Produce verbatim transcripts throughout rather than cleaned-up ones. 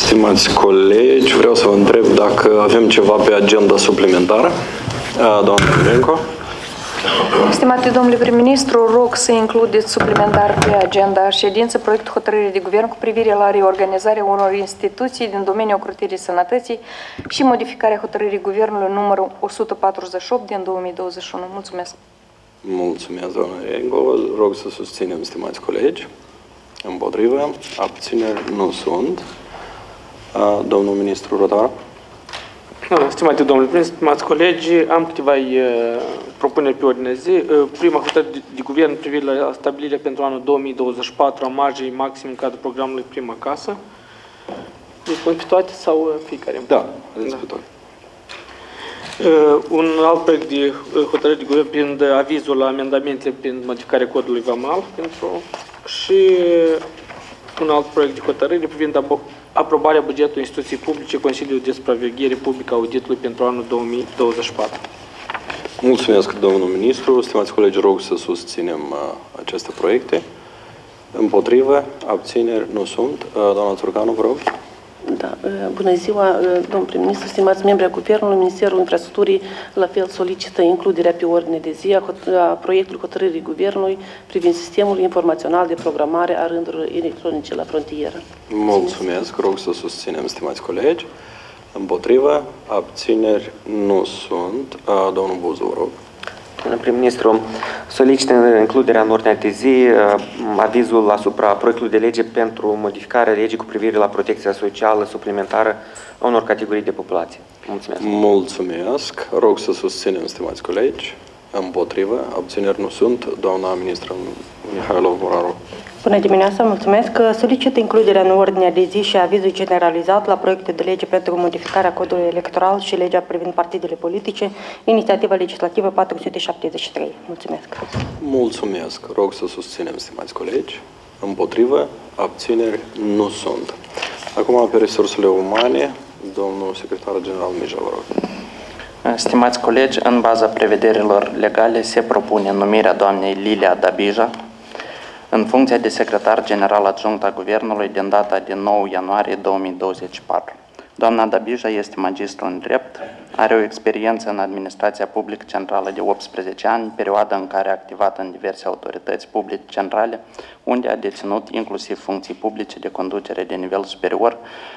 Stimați colegi, vreau să vă întreb dacă avem ceva pe agenda suplimentară. Doamna Curenco. Stimate domnule prim-ministru, rog să includeți suplimentar pe agenda ședință proiectul hotărârii de guvern cu privire la reorganizarea unor instituții din domeniul ocrotirii sănătății și modificarea hotărârii guvernului numărul o sută patruzeci și opt din două mii douăzeci și unu. Mulțumesc! Mulțumesc, doamna Rengo. Rog să susținem, stimați colegi. Împotrivă. Abțineri nu sunt. Domnul ministru Rotar. Stimate domnule prim-ministru, stimați colegi, am câteva uh, propuneri pe ordine zi. Uh, prima hotărâre de, de guvern privind la stabilirea pentru anul două mii douăzeci și patru a marjei maxim în cadrul programului Prima Casă. Deci, pe toate sau uh, fiecare? Da, da. Pe toate. Uh, un alt proiect de uh, hotărâre de guvern privind uh, avizul la amendamentele prin modificarea codului VAMAL pentru și uh, un alt proiect de hotărâre privind aprobarea bugetului instituției publice, Consiliul de Supraveghere Publică a Auditului pentru anul două mii douăzeci și patru. Mulțumesc, domnul ministru. Stimați colegi, rog să susținem uh, aceste proiecte. Împotrivă, abțineri nu sunt. Uh, doamna Țurcanu, vă rog. Da. Bună ziua, domnul prim-ministru, stimați membri ai Guvernului, Ministerul Infrastructurii la fel solicită includerea pe ordine de zi a, a proiectului hotărârii Guvernului privind sistemul informațional de programare a rândurilor electronice la frontieră. Mulțumesc, rog să susținem, stimați colegi. Împotrivă, abțineri nu sunt. Domnul Buzu, vă rog. Domnul prim-ministru, solicită includerea în ordinea de zi avizul asupra proiectului de lege pentru modificarea legii cu privire la protecția socială suplimentară a unor categorii de populație. Mulțumesc. Mulțumesc. Rog să susținem, stimați colegi. Împotrivă, abțineri nu sunt. Doamna ministră Mihailov, vă rog. Bună dimineața, mulțumesc. Solicit includerea în ordinea de zi și avizul generalizat la proiectul de lege pentru modificarea codului electoral și legea privind partidele politice, inițiativa legislativă patru sute șaptezeci și trei. Mulțumesc. Mulțumesc. Rog să susținem, stimați colegi. Împotrivă, abțineri nu sunt. Acum, pe resursele umane, domnul secretar general Mija, vă rog. Stimați colegi, în baza prevederilor legale se propune numirea doamnei Lilia Dabija în funcția de secretar general adjunct a Guvernului din data de nouă ianuarie două mii douăzeci și patru. Doamna Dabija este magistru în drept, are o experiență în administrația publică centrală de optsprezece ani, perioada în care a activat în diverse autorități publice centrale, unde a deținut inclusiv funcții publice de conducere de nivel superior.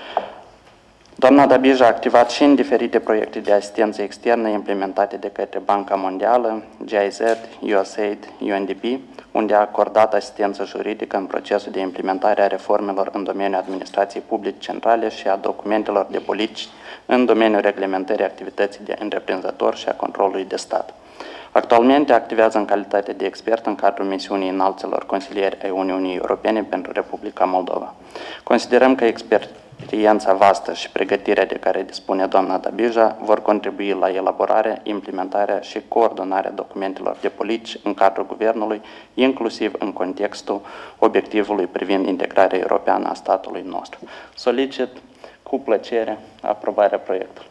Doamna Dabija a activat și în diferite proiecte de asistență externă implementate de către Banca Mondială, G I Z, U S A I D, U N D P, unde a acordat asistență juridică în procesul de implementare a reformelor în domeniul administrației publice centrale și a documentelor de politici în domeniul reglementării activității de întreprinzător și a controlului de stat. Actualmente activează în calitate de expert în cadrul misiunii înalților consilieri ai Uniunii Europene pentru Republica Moldova. Considerăm că experiența vastă și pregătirea de care dispune doamna Dabija vor contribui la elaborarea, implementarea și coordonarea documentelor de politici în cadrul Guvernului, inclusiv în contextul obiectivului privind integrarea europeană a statului nostru. Solicit cu plăcere aprobarea proiectului.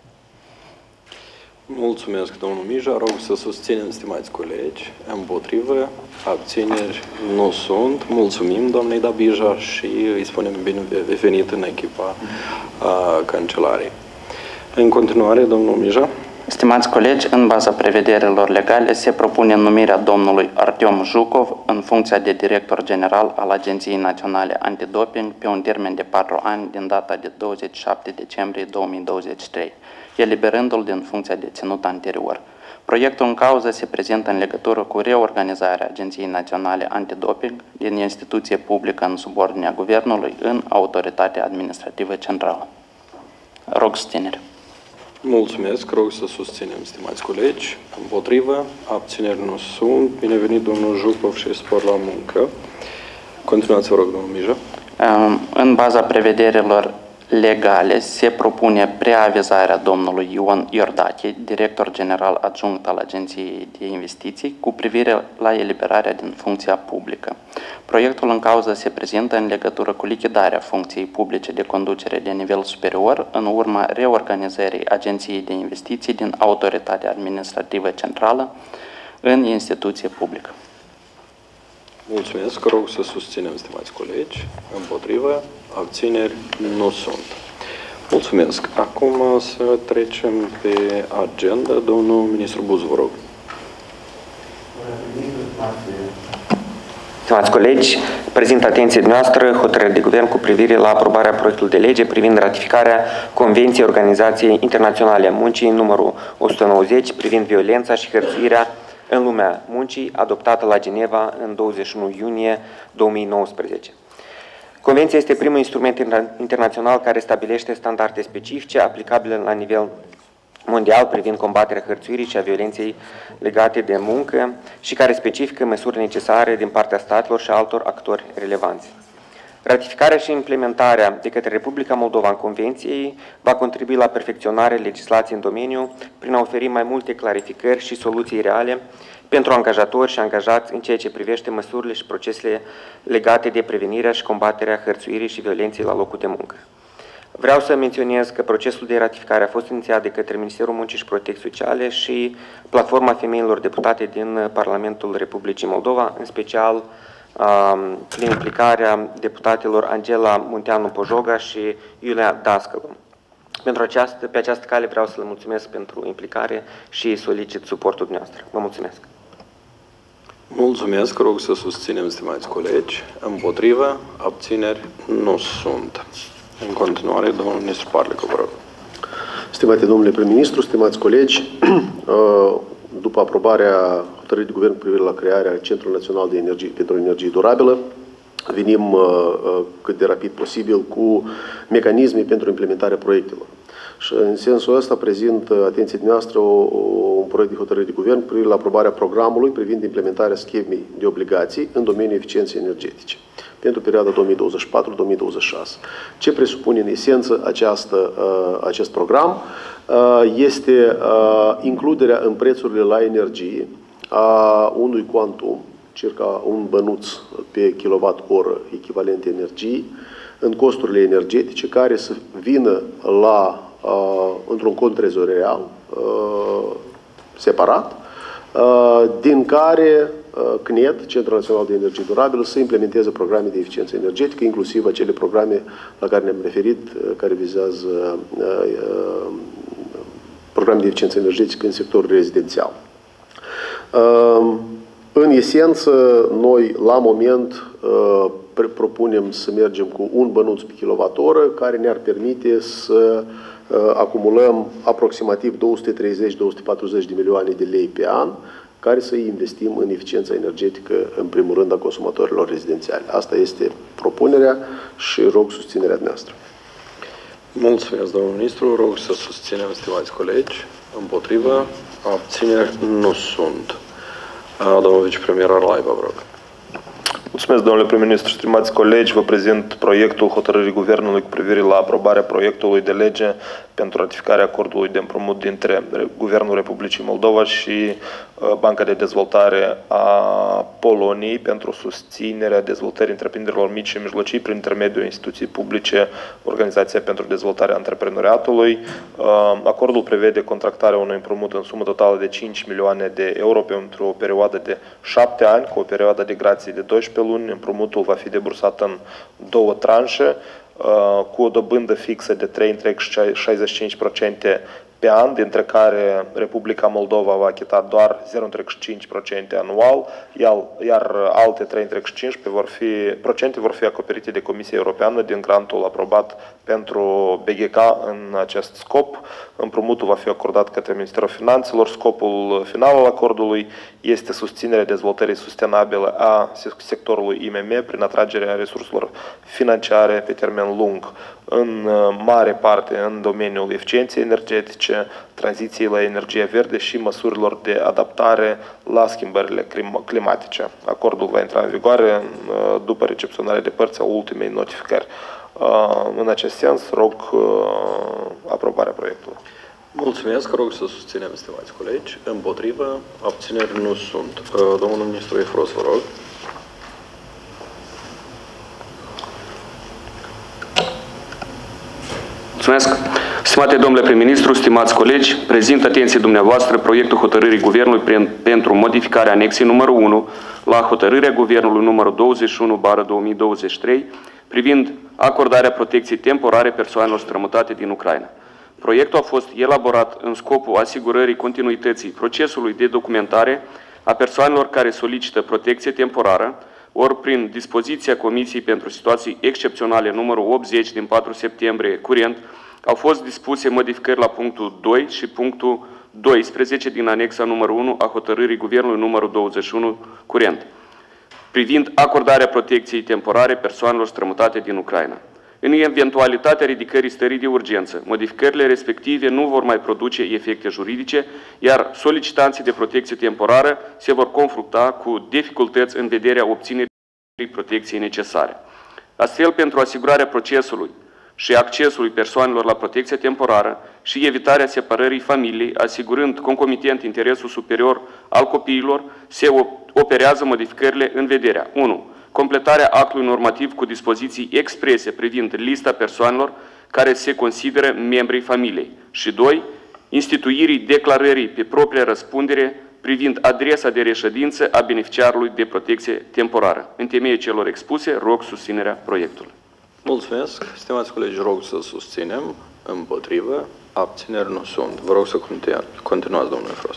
Mulțumesc, domnul Mija. Rog să susținem, stimați colegi. Împotrivă, abțineri nu sunt. Mulțumim, doamnei Dabija, și îi spunem bine venit în echipa a cancelarei. În continuare, domnul Mija. Stimați colegi, în baza prevederilor legale se propune numirea domnului Artem Jucov în funcția de director general al Agenției Naționale Antidoping pe un termen de patru ani din data de douăzeci și șapte decembrie două mii douăzeci și trei, eliberându-l din funcția deținută anterior. Proiectul în cauză se prezintă în legătură cu reorganizarea Agenției Naționale Antidoping din instituție publică în subordinea Guvernului în Autoritatea Administrativă Centrală. Rog susținere. Mulțumesc. Rog să susținem, stimați colegi. Împotrivă, abțineri nu sunt. Binevenit, domnul Jucov, și spor la muncă. Continuați, vă rog, domnul Mija. În baza prevederilor legale se propune preavizarea domnului Ion Iordache, director general adjunct al Agenției de Investiții, cu privire la eliberarea din funcția publică. Proiectul în cauză se prezintă în legătură cu lichidarea funcției publice de conducere de nivel superior în urma reorganizării Agenției de Investiții din Autoritatea Administrativă Centrală în instituție publică. Mulțumesc. Rog să susținem, stimați colegi. Împotrivă, abțineri nu sunt. Mulțumesc. Acum să trecem pe agenda. Domnul ministru Buz, vă rog. Stimați colegi, prezint atenției noastră hotărârea de guvern cu privire la aprobarea proiectului de lege privind ratificarea Convenției Organizației Internaționale a Muncii numărul o sută nouăzeci privind violența și hărțuirea în lumea muncii, adoptată la Geneva în douăzeci și unu iunie două mii nouăsprezece. Convenția este primul instrument internațional care stabilește standarde specifice aplicabile la nivel mondial privind combaterea hărțuirii și a violenței legate de muncă și care specifică măsuri necesare din partea statelor și altor actori relevanți. Ratificarea și implementarea de către Republica Moldova în Convenției va contribui la perfecționarea legislației în domeniu prin a oferi mai multe clarificări și soluții reale pentru angajatori și angajați în ceea ce privește măsurile și procesele legate de prevenirea și combaterea hărțuirii și violenței la locul de muncă. Vreau să menționez că procesul de ratificare a fost inițiat de către Ministerul Muncii și Protecției Sociale și Platforma Femeilor Deputate din Parlamentul Republicii Moldova, în special prin implicarea deputatelor Angela Munteanu-Pojoga și Iulia Dascălu. Pentru această, pe această cale vreau să le mulțumesc pentru implicare și solicit suportul dumneavoastră. Vă mulțumesc! Mulțumesc, rog să susținem, stimați colegi. Împotrivă, abțineri nu sunt. În continuare, domnul ministru Parlică, vă rog. Stimate domnule prim-ministru, stimați colegi, după aprobarea hotărârii de guvern cu privire la crearea Centrului Național de Energie pentru Energie Durabilă, venim cât de rapid posibil cu mecanisme pentru implementarea proiectelor. Și în sensul ăsta prezint atenției dumneavoastră un proiect de hotărâre de guvern cu privire la aprobarea programului privind implementarea schemei de obligații în domeniul eficienței energetice pentru perioada două mii douăzeci și patru două mii douăzeci și șase. Ce presupune în esență această, acest program? Este includerea în prețurile la energie a unui quantum, circa un bănuț pe kilowatt-oră echivalent energiei, în costurile energetice, care să vină la, într-un cont trezorial separat, din care C N E D, Centrul Național de Energie Durabilă, să implementeze programe de eficiență energetică, inclusiv acele programe la care ne-am referit, care vizează programe de eficiență energetică în sectorul rezidențial. În esență, noi, la moment, propunem să mergem cu un bănuț pe kilowatt-oră, care ne-ar permite să acumulăm aproximativ două sute treizeci două sute patruzeci de milioane de lei pe an, care să investim în eficiența energetică, în primul rând, a consumatorilor rezidențiali. Asta este propunerea și rog susținerea noastră. Mulțumesc, domnul ministru. Rog să susținem, stimați colegi. Împotrivă, abțineri nu sunt. Domnul vicepremier Arlaiba, vă rog. Mulțumesc, domnule prim-ministru, stimați colegi, vă prezint proiectul hotărârii Guvernului cu privire la aprobarea proiectului de lege pentru ratificarea acordului de împrumut dintre Guvernul Republicii Moldova și Banca de Dezvoltare a Poloniei pentru susținerea dezvoltării întreprinderilor mici și mijlocii prin intermediul instituției publice, Organizația pentru Dezvoltarea Antreprenoriatului. Acordul prevede contractarea unui împrumut în sumă totală de cinci milioane de euro pentru o perioadă de șapte ani, cu o perioadă de grație de doisprezece luni. Împrumutul va fi debursat în două tranșe, cu o dobândă fixă de trei virgulă șaizeci și cinci la sută pe an, dintre care Republica Moldova va achita doar zero virgulă cinci la sută anual, iar alte trei virgulă cinci la sută vor fi, vor fi acoperite de Comisia Europeană din grantul aprobat pentru B G K în acest scop. Împrumutul va fi acordat către Ministerul Finanțelor. Scopul final al acordului este susținerea dezvoltării sustenabile a sectorului I M M prin atragerea resurselor financiare pe termen lung, în mare parte în domeniul eficienței energetice, tranziției la energie verde și măsurilor de adaptare la schimbările climatice. Acordul va intra în vigoare după recepționarea de părți a ultimei notificări. În acest sens, rog aprobarea proiectului. Mulțumesc, rog să susținem, stimați colegi. Împotrivă, abțineri nu sunt. Domnul ministru Efros, vă rog. Mulțumesc. Stimate domnule prim-ministru, stimați colegi, prezint atenției dumneavoastră proiectul hotărârii Guvernului pentru modificarea anexei numărul unu la hotărârea Guvernului numărul douăzeci și unu bară două mii douăzeci și trei privind acordarea protecției temporare persoanelor strămutate din Ucraina. Proiectul a fost elaborat în scopul asigurării continuității procesului de documentare a persoanelor care solicită protecție temporară, ori prin dispoziția Comisiei pentru Situații Excepționale numărul optzeci din patru septembrie curent, au fost dispuse modificări la punctul doi și punctul doisprezece din anexa numărul unu a hotărârii Guvernului numărul douăzeci și unu curent, privind acordarea protecției temporare persoanelor strămutate din Ucraina. În eventualitatea ridicării stării de urgență, modificările respective nu vor mai produce efecte juridice, iar solicitanții de protecție temporară se vor confrunta cu dificultăți în vederea obținerii protecției necesare. Astfel, pentru asigurarea procesului și accesului persoanelor la protecție temporară și evitarea separării familiei, asigurând concomitent interesul superior al copiilor, se operează modificările în vederea unu. Completarea actului normativ cu dispoziții exprese privind lista persoanelor care se consideră membrii familiei și doi. Instituirii declarării pe propria răspundere privind adresa de reședință a beneficiarului de protecție temporară. În temeiul celor expuse, rog susținerea proiectului. Mulțumesc. Stimați colegi, rog să susținem, împotrivă, abțineri nu sunt. Vă rog să continuați, domnule Frost.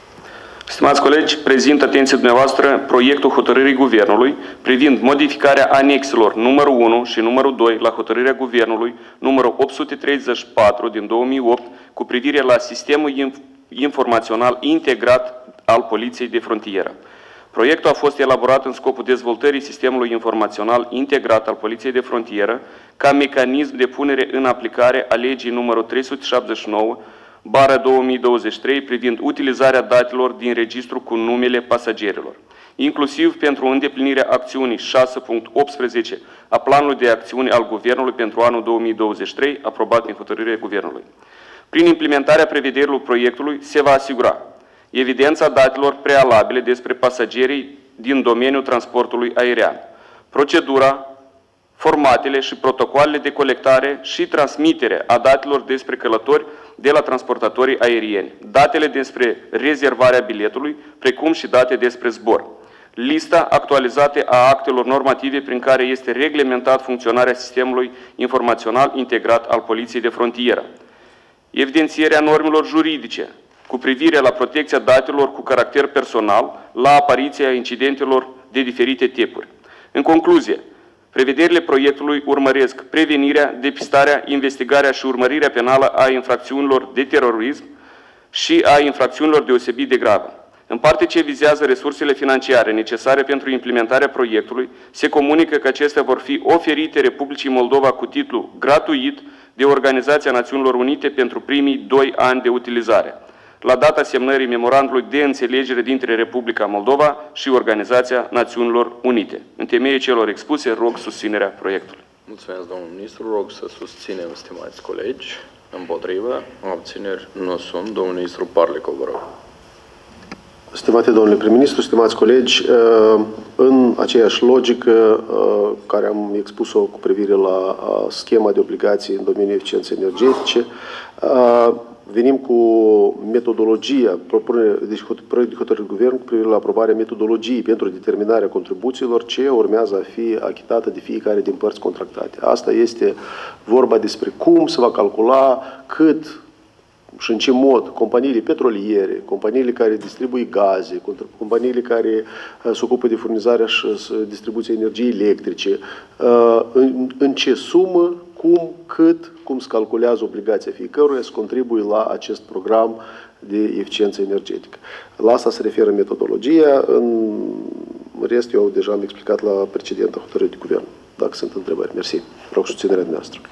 Stimați colegi, prezint atenție dumneavoastră proiectul hotărârii Guvernului privind modificarea anexelor numărul unu și numărul doi la hotărârea Guvernului numărul opt sute treizeci și patru din două mii opt cu privire la sistemul informațional integrat al Poliției de Frontieră. Proiectul a fost elaborat în scopul dezvoltării sistemului informațional integrat al Poliției de Frontieră ca mecanism de punere în aplicare a legii numărul trei sute șaptezeci și nouă bară două mii douăzeci și trei privind utilizarea datelor din registru cu numele pasagerilor, inclusiv pentru îndeplinirea acțiunii șase punct optsprezece a planului de acțiune al Guvernului pentru anul două mii douăzeci și trei, aprobat în hotărârea Guvernului. Prin implementarea prevederilor proiectului se va asigura evidența datelor prealabile despre pasagerii din domeniul transportului aerian, procedura, formatele și protocoalele de colectare și transmitere a datelor despre călători de la transportatorii aerieni, datele despre rezervarea biletului, precum și date despre zbor. Lista actualizată a actelor normative prin care este reglementat funcționarea sistemului informațional integrat al Poliției de Frontieră. Evidențierea normelor juridice cu privire la protecția datelor cu caracter personal la apariția incidentelor de diferite tipuri. În concluzie, prevederile proiectului urmăresc prevenirea, depistarea, investigarea și urmărirea penală a infracțiunilor de terorism și a infracțiunilor deosebit de grave. În parte ce vizează resursele financiare necesare pentru implementarea proiectului, se comunică că acestea vor fi oferite Republicii Moldova cu titlu gratuit de Organizația Națiunilor Unite pentru primii doi ani de utilizare, la data semnării memorandului de înțelegere dintre Republica Moldova și Organizația Națiunilor Unite. În temeiul celor expuse, rog susținerea proiectului. Mulțumesc, domnul ministru. Rog să susținem, stimați colegi. Împotrivă, abțineri nu sunt. Domnul ministru Parlicov, vă rog. Stimate domnule prim-ministru, stimați colegi, în aceeași logică care am expus-o cu privire la schema de obligații în domeniul eficienței energetice, venim cu metodologia, propunere, deci proiect de hotărâre de guvern cu privire la aprobarea metodologiei pentru determinarea contribuțiilor ce urmează a fi achitată de fiecare din părți contractate. Asta este vorba despre cum se va calcula, cât și în ce mod companiile petroliere, companiile care distribuie gaze, companiile care se ocupă de furnizarea și distribuția energiei electrice, în, în ce sumă, cum, cât, cum se calculează obligația fiecăruia să contribuie la acest program de eficiență energetică. La asta se referă metodologia, în rest eu deja am explicat la precedenta hotărâre de guvern, dacă sunt întrebări. Mersi. Rog susținerea noastră.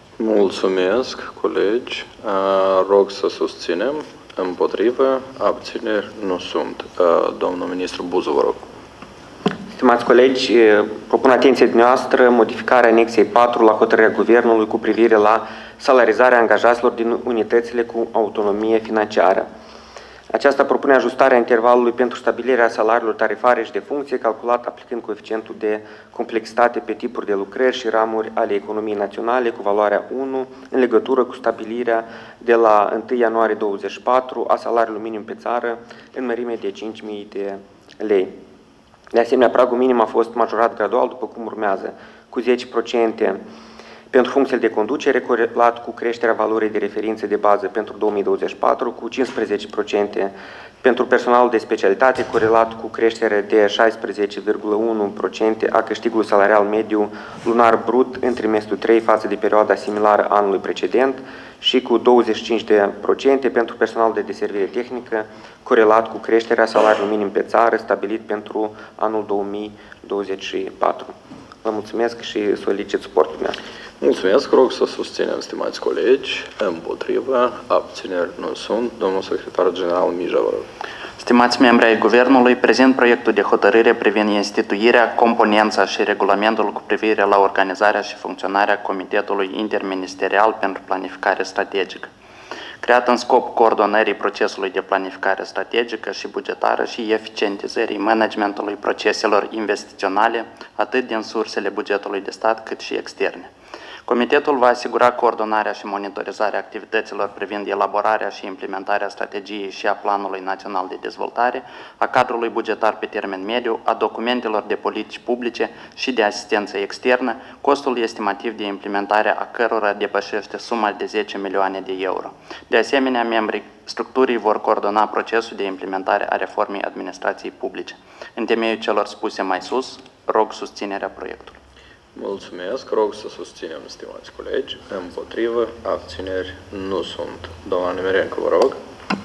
Mulțumesc, colegi. Rog să susținem. Împotrivă, abțineri nu sunt. Domnul ministru Buzu, vă rog. Stimați colegi, propun atenție dumneavoastră modificarea anexei patru la hotărârea Guvernului cu privire la salarizarea angajaților din unitățile cu autonomie financiară. Aceasta propune ajustarea intervalului pentru stabilirea salariilor tarifare și de funcție, calculat aplicând coeficientul de complexitate pe tipuri de lucrări și ramuri ale economiei naționale cu valoarea unu, în legătură cu stabilirea de la întâi ianuarie douăzeci și patru a salariului minim pe țară în mărime de cinci mii de lei. De asemenea, pragul minim a fost majorat gradual, după cum urmează. cu zece la sută pentru funcțiile de conducere, corelat cu creșterea valorii de referință de bază pentru două mii douăzeci și patru, cu cincisprezece la sută pentru personalul de specialitate, corelat cu creșterea de șaisprezece virgulă unu la sută a câștigului salarial mediu lunar brut în trimestrul trei față de perioada similară anului precedent și cu douăzeci și cinci la sută pentru personalul de deservire tehnică, corelat cu creșterea salariului minim pe țară stabilit pentru anul două mii douăzeci și patru. Vă mulțumesc și solicit suportul meu. Mulțumesc, rog să susținem, stimați colegi, împotrivă, abțineri nu sunt. Domnul secretar general Mija, vă rog. Stimați membri ai Guvernului, prezint proiectul de hotărâre privind instituirea, componența și regulamentul cu privire la organizarea și funcționarea Comitetului Interministerial pentru Planificare Strategică, creat în scop coordonării procesului de planificare strategică și bugetară și eficientizării managementului proceselor investiționale, atât din sursele bugetului de stat cât și externe. Comitetul va asigura coordonarea și monitorizarea activităților privind elaborarea și implementarea strategiei și a Planului Național de Dezvoltare, a cadrului bugetar pe termen mediu, a documentelor de politici publice și de asistență externă, costul estimativ de implementare a cărora depășește suma de zece milioane de euro. De asemenea, membrii structurii vor coordona procesul de implementare a reformei administrației publice. În temeiul celor spuse mai sus, rog susținerea proiectului. Mulțumesc, rog să susținem, stimați colegi, împotrivă, abțineri nu sunt. Doamna Nemerencă, vă rog.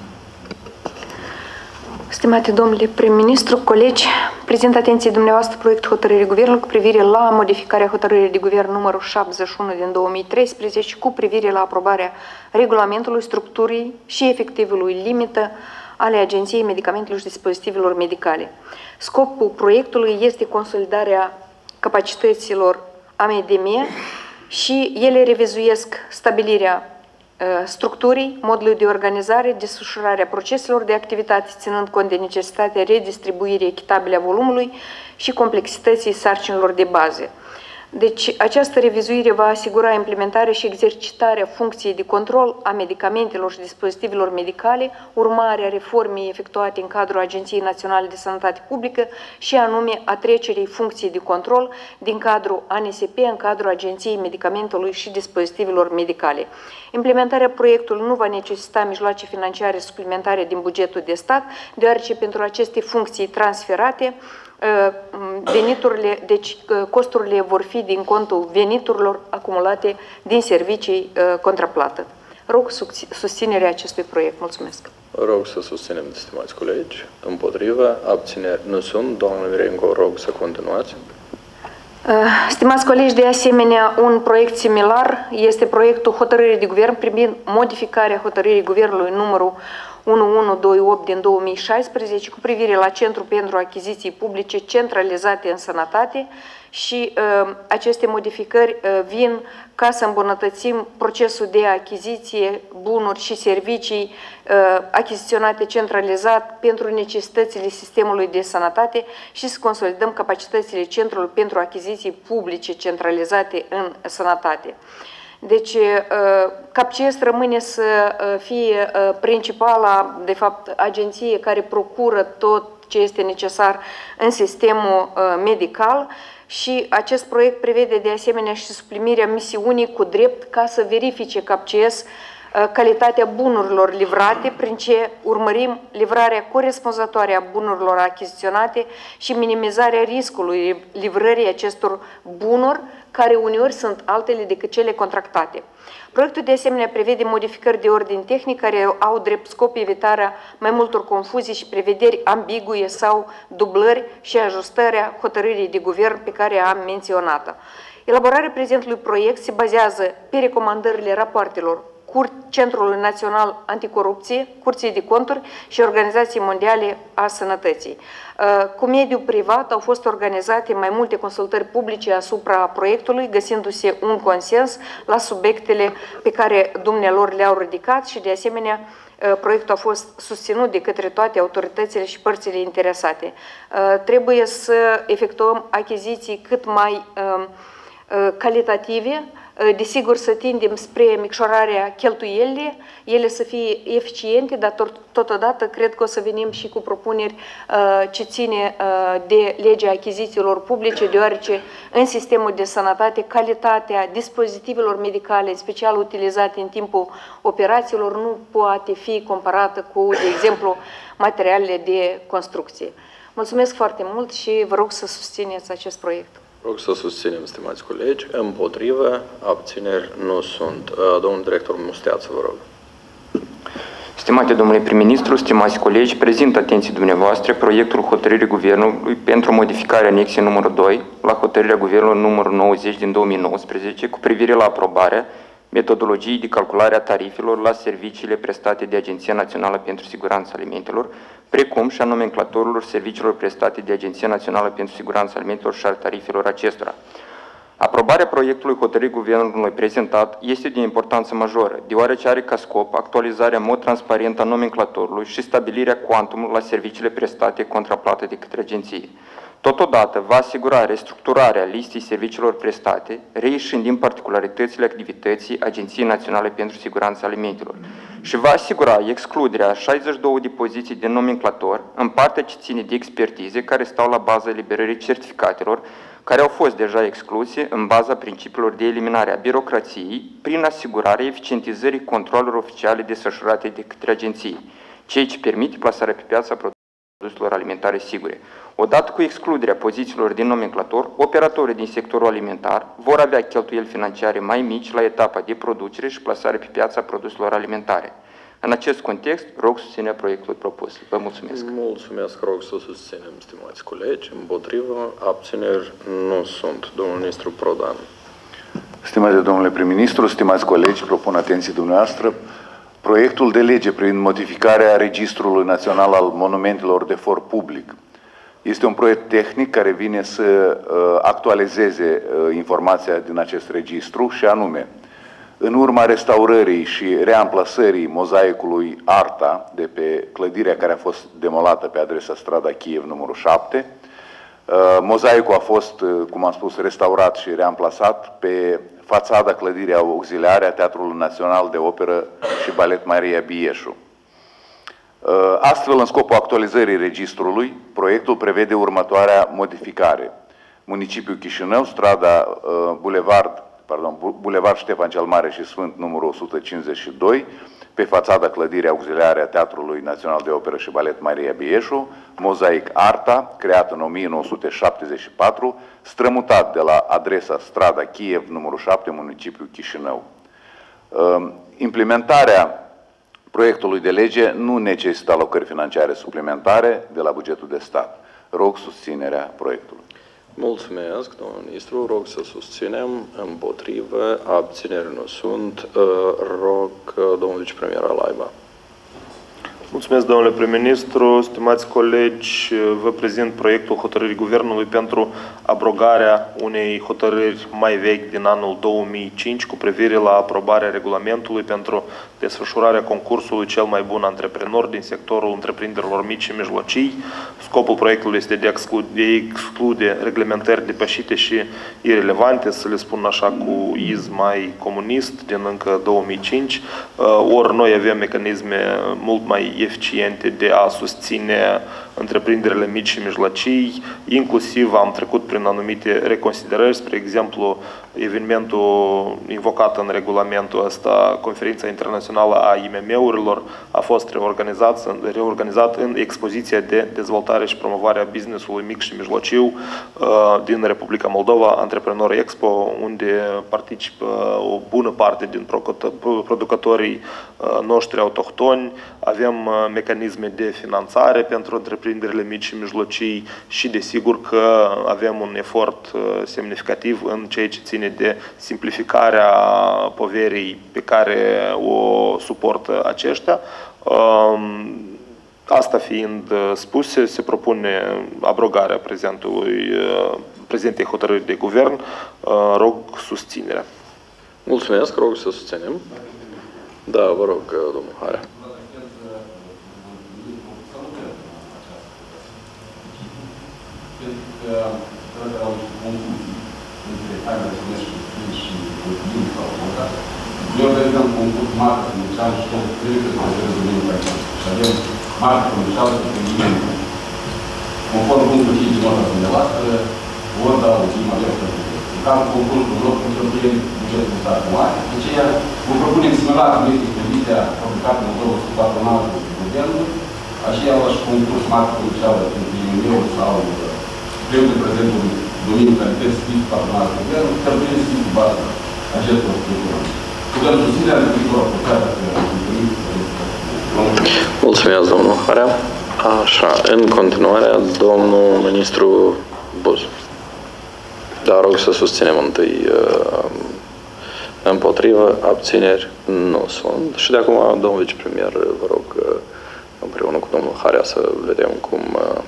Stimate domnule prim-ministru, colegi, prezint atenției dumneavoastră proiectul hotărârii Guvernului cu privire la modificarea hotărârii de guvern numărul șaptezeci și unu din două mii treisprezece cu privire la aprobarea regulamentului, structurii și efectivului limită ale Agenției Medicamentelor și Dispozitivelor Medicale. Scopul proiectului este consolidarea capacităților A M D M și ele revizuiesc stabilirea uh, structurii, modului de organizare, desfășurarea proceselor de activitate, ținând cont de necesitatea redistribuirii echitabile a volumului și complexității sarcinilor de bază. Deci, această revizuire va asigura implementarea și exercitarea funcției de control a medicamentelor și dispozitivelor medicale, urmarea reformei efectuate în cadrul Agenției Naționale de Sănătate Publică și anume a trecerii funcției de control din cadrul A N S P în cadrul Agenției Medicamentelor și Dispozitivelor Medicale. Implementarea proiectului nu va necesita mijloace financiare suplimentare din bugetul de stat, deoarece pentru aceste funcții transferate, veniturile, deci costurile vor fi din contul veniturilor acumulate din servicii contraplată. Rog susținerea acestui proiect. Mulțumesc. Rog să susținem, stimați colegi. Împotrivă, abțineri nu sunt. Doamna Mirenco, rog să continuați. Stimați colegi, de asemenea, un proiect similar este proiectul hotărârii de guvern privind modificarea hotărârii guvernului numărul unu mie o sută douăzeci și opt din două mii șaisprezece cu privire la Centrul pentru Achiziții Publice centralizate în sănătate și uh, aceste modificări uh, vin ca să îmbunătățim procesul de achiziție, bunuri și servicii uh, achiziționate centralizat pentru necesitățile sistemului de sănătate și să consolidăm capacitățile Centrului pentru Achiziții Publice centralizate în sănătate. Deci, CAPCES rămâne să fie principala, de fapt, agenție care procură tot ce este necesar în sistemul medical și acest proiect prevede de asemenea și suplinirea misiunii cu drept ca să verifice CAPCES calitatea bunurilor livrate, prin ce urmărim livrarea corespunzătoare a bunurilor achiziționate și minimizarea riscului livrării acestor bunuri, care uneori sunt altele decât cele contractate. Proiectul de asemenea prevede modificări de ordin tehnic care au drept scop evitarea mai multor confuzii și prevederi ambigue sau dublări și ajustarea hotărârii de guvern pe care am menționat-o. Elaborarea prezentului proiect se bazează pe recomandările rapoartelor Centrului Național Anticorupție, Curții de Conturi și Organizației Mondiale a Sănătății. Cu mediul privat au fost organizate mai multe consultări publice asupra proiectului, găsindu-se un consens la subiectele pe care dumnealor le-au ridicat și, de asemenea, proiectul a fost susținut de către toate autoritățile și părțile interesate. Trebuie să efectuăm achiziții cât mai calitative, Desigur, să tindem spre micșorarea cheltuielii, ele să fie eficiente, dar totodată cred că o să venim și cu propuneri ce ține de legea achizițiilor publice, deoarece în sistemul de sănătate calitatea dispozitivelor medicale, în special utilizate în timpul operațiilor, nu poate fi comparată cu, de exemplu, materialele de construcție. Mulțumesc foarte mult și vă rog să susțineți acest proiect. Rog să susținem, stimați colegi. Împotrivă, abțineri nu sunt. Domnul director Musteață, vă rog. Stimate domnule prim-ministru, stimați colegi, prezint atenției dumneavoastră proiectul hotărârii Guvernului pentru modificarea anexei numărul doi la hotărârea Guvernului numărul nouăzeci din două mii nouăsprezece cu privire la aprobarea metodologiei de calculare a tarifelor la serviciile prestate de Agenția Națională pentru Siguranța Alimentelor, precum și a nomenclatorilor serviciilor prestate de Agenția Națională pentru Siguranța Alimentelor și a tarifelor acestora. Aprobarea proiectului hotărârii Guvernului prezentat este de importanță majoră, deoarece are ca scop actualizarea în mod transparent a nomenclatorului și stabilirea cuantumului la serviciile prestate contra plată de către agenție. Totodată, va asigura restructurarea listei serviciilor prestate, reieșind din particularitățile activității Agenției Naționale pentru Siguranța Alimentelor, și va asigura excluderea a șaizeci și două de poziții de nomenclator în partea ce ține de expertize care stau la baza eliberării certificatelor, care au fost deja excluse în baza principiilor de eliminare a birocrației prin asigurarea eficientizării controlelor oficiale desfășurate de către agenție, ceea ce permite plasarea pe piața produselor alimentare sigure. Odată cu excluderea pozițiilor din nomenclator, operatorii din sectorul alimentar vor avea cheltuieli financiare mai mici la etapa de producere și plasare pe piața produselor alimentare. În acest context, rog susținerea proiectului propus. Vă mulțumesc. Mulțumesc, rog să susținem, stimați colegi. Împotrivă, abțineri nu sunt. Domnul ministru Prodan. Stimate domnule prim-ministru, stimați colegi, propun atenție dumneavoastră proiectul de lege privind modificarea Registrului Național al Monumentelor de For Public. Este un proiect tehnic care vine să uh, actualizeze uh, informația din acest registru și anume, în urma restaurării și reamplasării mozaicului Arta de pe clădirea care a fost demolată pe adresa strada Kiev numărul șapte, uh, mozaicul a fost, uh, cum am spus, restaurat și reamplasat pe fațada clădirii auxiliare a Teatrului Național de Operă și Balet Maria Bieșu. Astfel, în scopul actualizării registrului, proiectul prevede următoarea modificare. Municipiul Chișinău, strada Bulevard, pardon, Bulevard Ștefan cel Mare și Sfânt, numărul o sută cincizeci și doi, pe fațada clădirii auxiliare a Teatrului Național de Operă și Balet Maria Bieșu, mozaic Arta, creat în o mie nouă sute șaptezeci și patru, strămutat de la adresa strada Kiev, numărul șapte, municipiul Chișinău. Implementarea proiectului de lege nu necesită alocări financiare suplimentare de la bugetul de stat. Rog susținerea proiectului. Mulțumesc, domnul ministru. Rog să susținem. Împotrivă, abțineri nu sunt. Rog, domnul vicepremier Alaiba. Mulțumesc, domnule prim-ministru. Stimați colegi, vă prezint proiectul hotărârii Guvernului pentru abrogarea unei hotărâri mai vechi din anul două mii cinci cu privire la aprobarea regulamentului pentru desfășurarea concursului cel mai bun antreprenor din sectorul întreprinderilor mici și mijlocii. Scopul proiectului este de a exclude, de a exclude reglementări depășite și irelevante, să le spun așa cu iz mai comunist, din încă două mii cinci. Ori noi avem mecanisme mult mai eficiente de a susține întreprinderile mici și mijlocii, inclusiv am trecut prin anumite reconsiderări, spre exemplu, evenimentul invocat în regulamentul ăsta, Conferința Internațională a I M M-urilor, a fost reorganizat, reorganizat în expoziția de dezvoltare și promovare a business-ului mic și mijlociu din Republica Moldova, Antreprenor Expo, unde participă o bună parte din producătorii noștri autohtoni. Avem mecanisme de finanțare pentru întreprinderile mici și mijlocii și desigur că avem un efort semnificativ în ceea ce ține de simplificarea poverii pe care o suportă aceștia. Asta fiind spuse, se propune abrogarea prezentului, prezentei hotărâri de guvern. Rog susținerea. Mulțumesc, rog să susținem. Da, vă rog, domnul Harea. între Camera de Comerț și Consiliul sau Volta, eu vedem concurs marcă comercială și tot trebuie să se domeniul practic. Și avem marcă comercială pentru nimeni. Conform punctul cinci din nota dumneavoastră, Volta, ultima avea pentru în cazul concursului lor, pentru că e bugetul de stat mare. De aceea, vă propunem similar cum este condiția fabricată în două sute patronal de guvernului, aceeași concurs marcă comercială pentru I M U sau greu de prezentul domeniul calității serviciu patronal de guvern, trebuie să fie cu bază acestor structură. Putem susține în viitor putea să întâlnim. Mulțumesc, domnul Harea. Așa, în continuare, domnul ministru Buz. Dar rog să susținem întâi împotrivă, abțineri nu sunt. Și de acum, domnul vicepremier, vă rog, împreună cu domnul Harea să vedem cum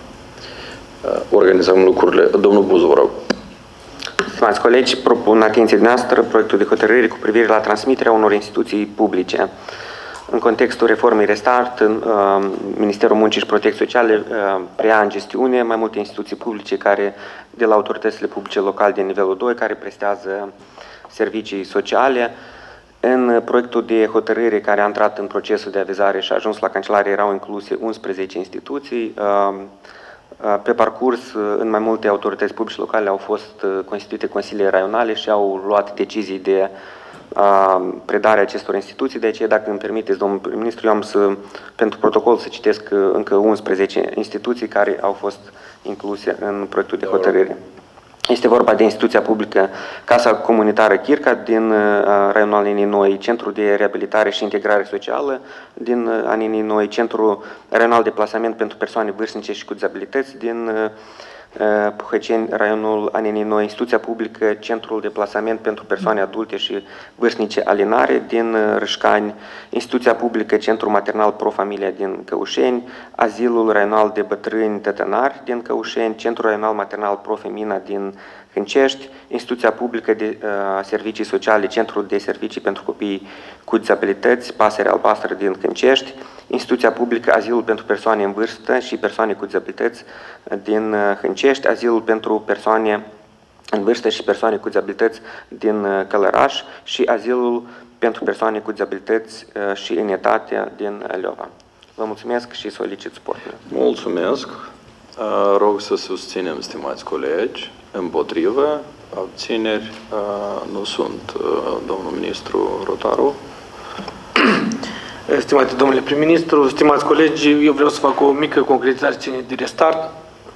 organizăm lucrurile. Domnul Buz, vă rog. Stimați colegi, propun atenție noastră proiectul de hotărâre cu privire la transmiterea unor instituții publice. În contextul reformei Restart, Ministerul Muncii și Protecției Sociale preia în gestiune mai multe instituții publice care, de la autoritățile publice locale de nivelul doi, care prestează servicii sociale. În proiectul de hotărâre care a intrat în procesul de avizare și a ajuns la Cancelare erau incluse unsprezece instituții. Pe parcurs, în mai multe autorități publice locale au fost constituite consiliile raionale și au luat decizii de predarea acestor instituții. De aceea, dacă îmi permiteți, domnul prim-ministru, eu am să, pentru protocol să citesc încă unsprezece instituții care au fost incluse în proiectul de hotărâre. Este vorba de instituția publică Casa Comunitară Chirca din raionul Aninii Noi, Centrul de Reabilitare și Integrare Socială din Aninii Noi, Centrul Raional de Plasament pentru Persoane Vârstnice și cu Dizabilități din Puhăceni, raionul Aninii Noi, instituția publică Centrul de Plasament pentru Persoane Adulte și Vârstnice Alinare din Râșcani, instituția publică Centrul Maternal Pro Familia din Căușeni, Azilul Raional de Bătrâni Tătănari din Căușeni, Centrul Raional Maternal Pro Femina din Hâncești, instituția publică de uh, servicii sociale, Centrul de Servicii pentru Copii cu Dizabilități, Pasărea Albastră din Hâncești, instituția publică Azilul pentru Persoane în Vârstă și Persoane cu Dizabilități din Hâncești, Azilul pentru Persoane în Vârstă și Persoane cu Dizabilități din Călăraș și Azilul pentru Persoane cu Dizabilități și în etate din Leova. Vă mulțumesc și solicit suportul. Mulțumesc. Rog să susținem, stimați colegi. Împotrivă, abțineri nu sunt. Domnul ministru Rotaru. Stimate domnule prim-ministru, stimați colegi, eu vreau să fac o mică concretizare de Restart.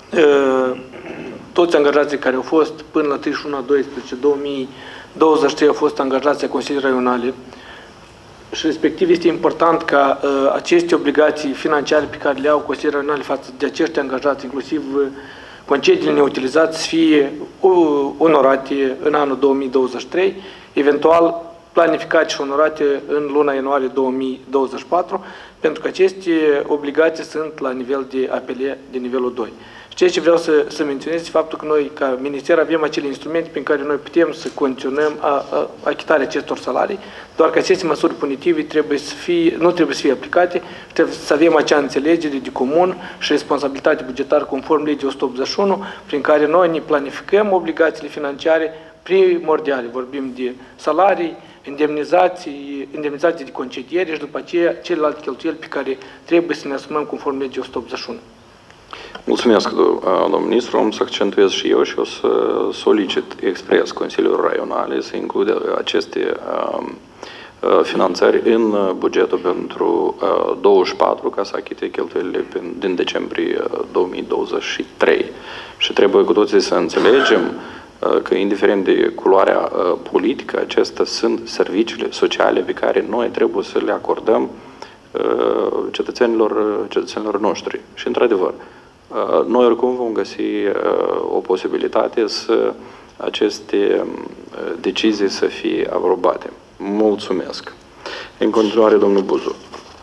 Toți angajații care au fost până la treizeci și unu a doisprezece două mii douăzeci și trei au fost angajați a Consiliului Raionale și respectiv este important ca uh, aceste obligații financiare pe care le au Consiliul Raionale față de acești angajați, inclusiv uh, concediile neutilizați, să fie uh, onorate în anul două mii douăzeci și trei, eventual planificate și onorate în luna ianuarie două mii douăzeci și patru, pentru că aceste obligații sunt la nivel de apele de nivelul doi. Și ceea ce vreau să, să menționez este faptul că noi, ca minister, avem acele instrumente prin care noi putem să condiționăm a, a, achitarea acestor salarii, doar că aceste măsuri punitive trebuie să fie, nu trebuie să fie aplicate, trebuie să avem acea înțelegere de comun și responsabilitate bugetară conform legii o sută optzeci și unu, prin care noi ne planificăm obligațiile financiare primordiale. Vorbim de salarii, indemnizații, indemnizații de concediere și după aceea celelalte cheltuieli pe care trebuie să ne asumăm conform legii o sută optzeci și unu. Mulțumesc, domnul ministru. Am să accentuez și eu și o să solicit expres Consiliul Raionale să includă aceste finanțări în bugetul pentru douăzeci și patru ca să achite cheltuielile din decembrie două mii douăzeci și trei. Și trebuie cu toții să înțelegem că, indiferent de culoarea politică, acestea sunt serviciile sociale pe care noi trebuie să le acordăm cetățenilor, cetățenilor noștri. Și, într-adevăr, noi oricum vom găsi o posibilitate să aceste decizii să fie aprobate. Mulțumesc. În continuare, domnul Buzu.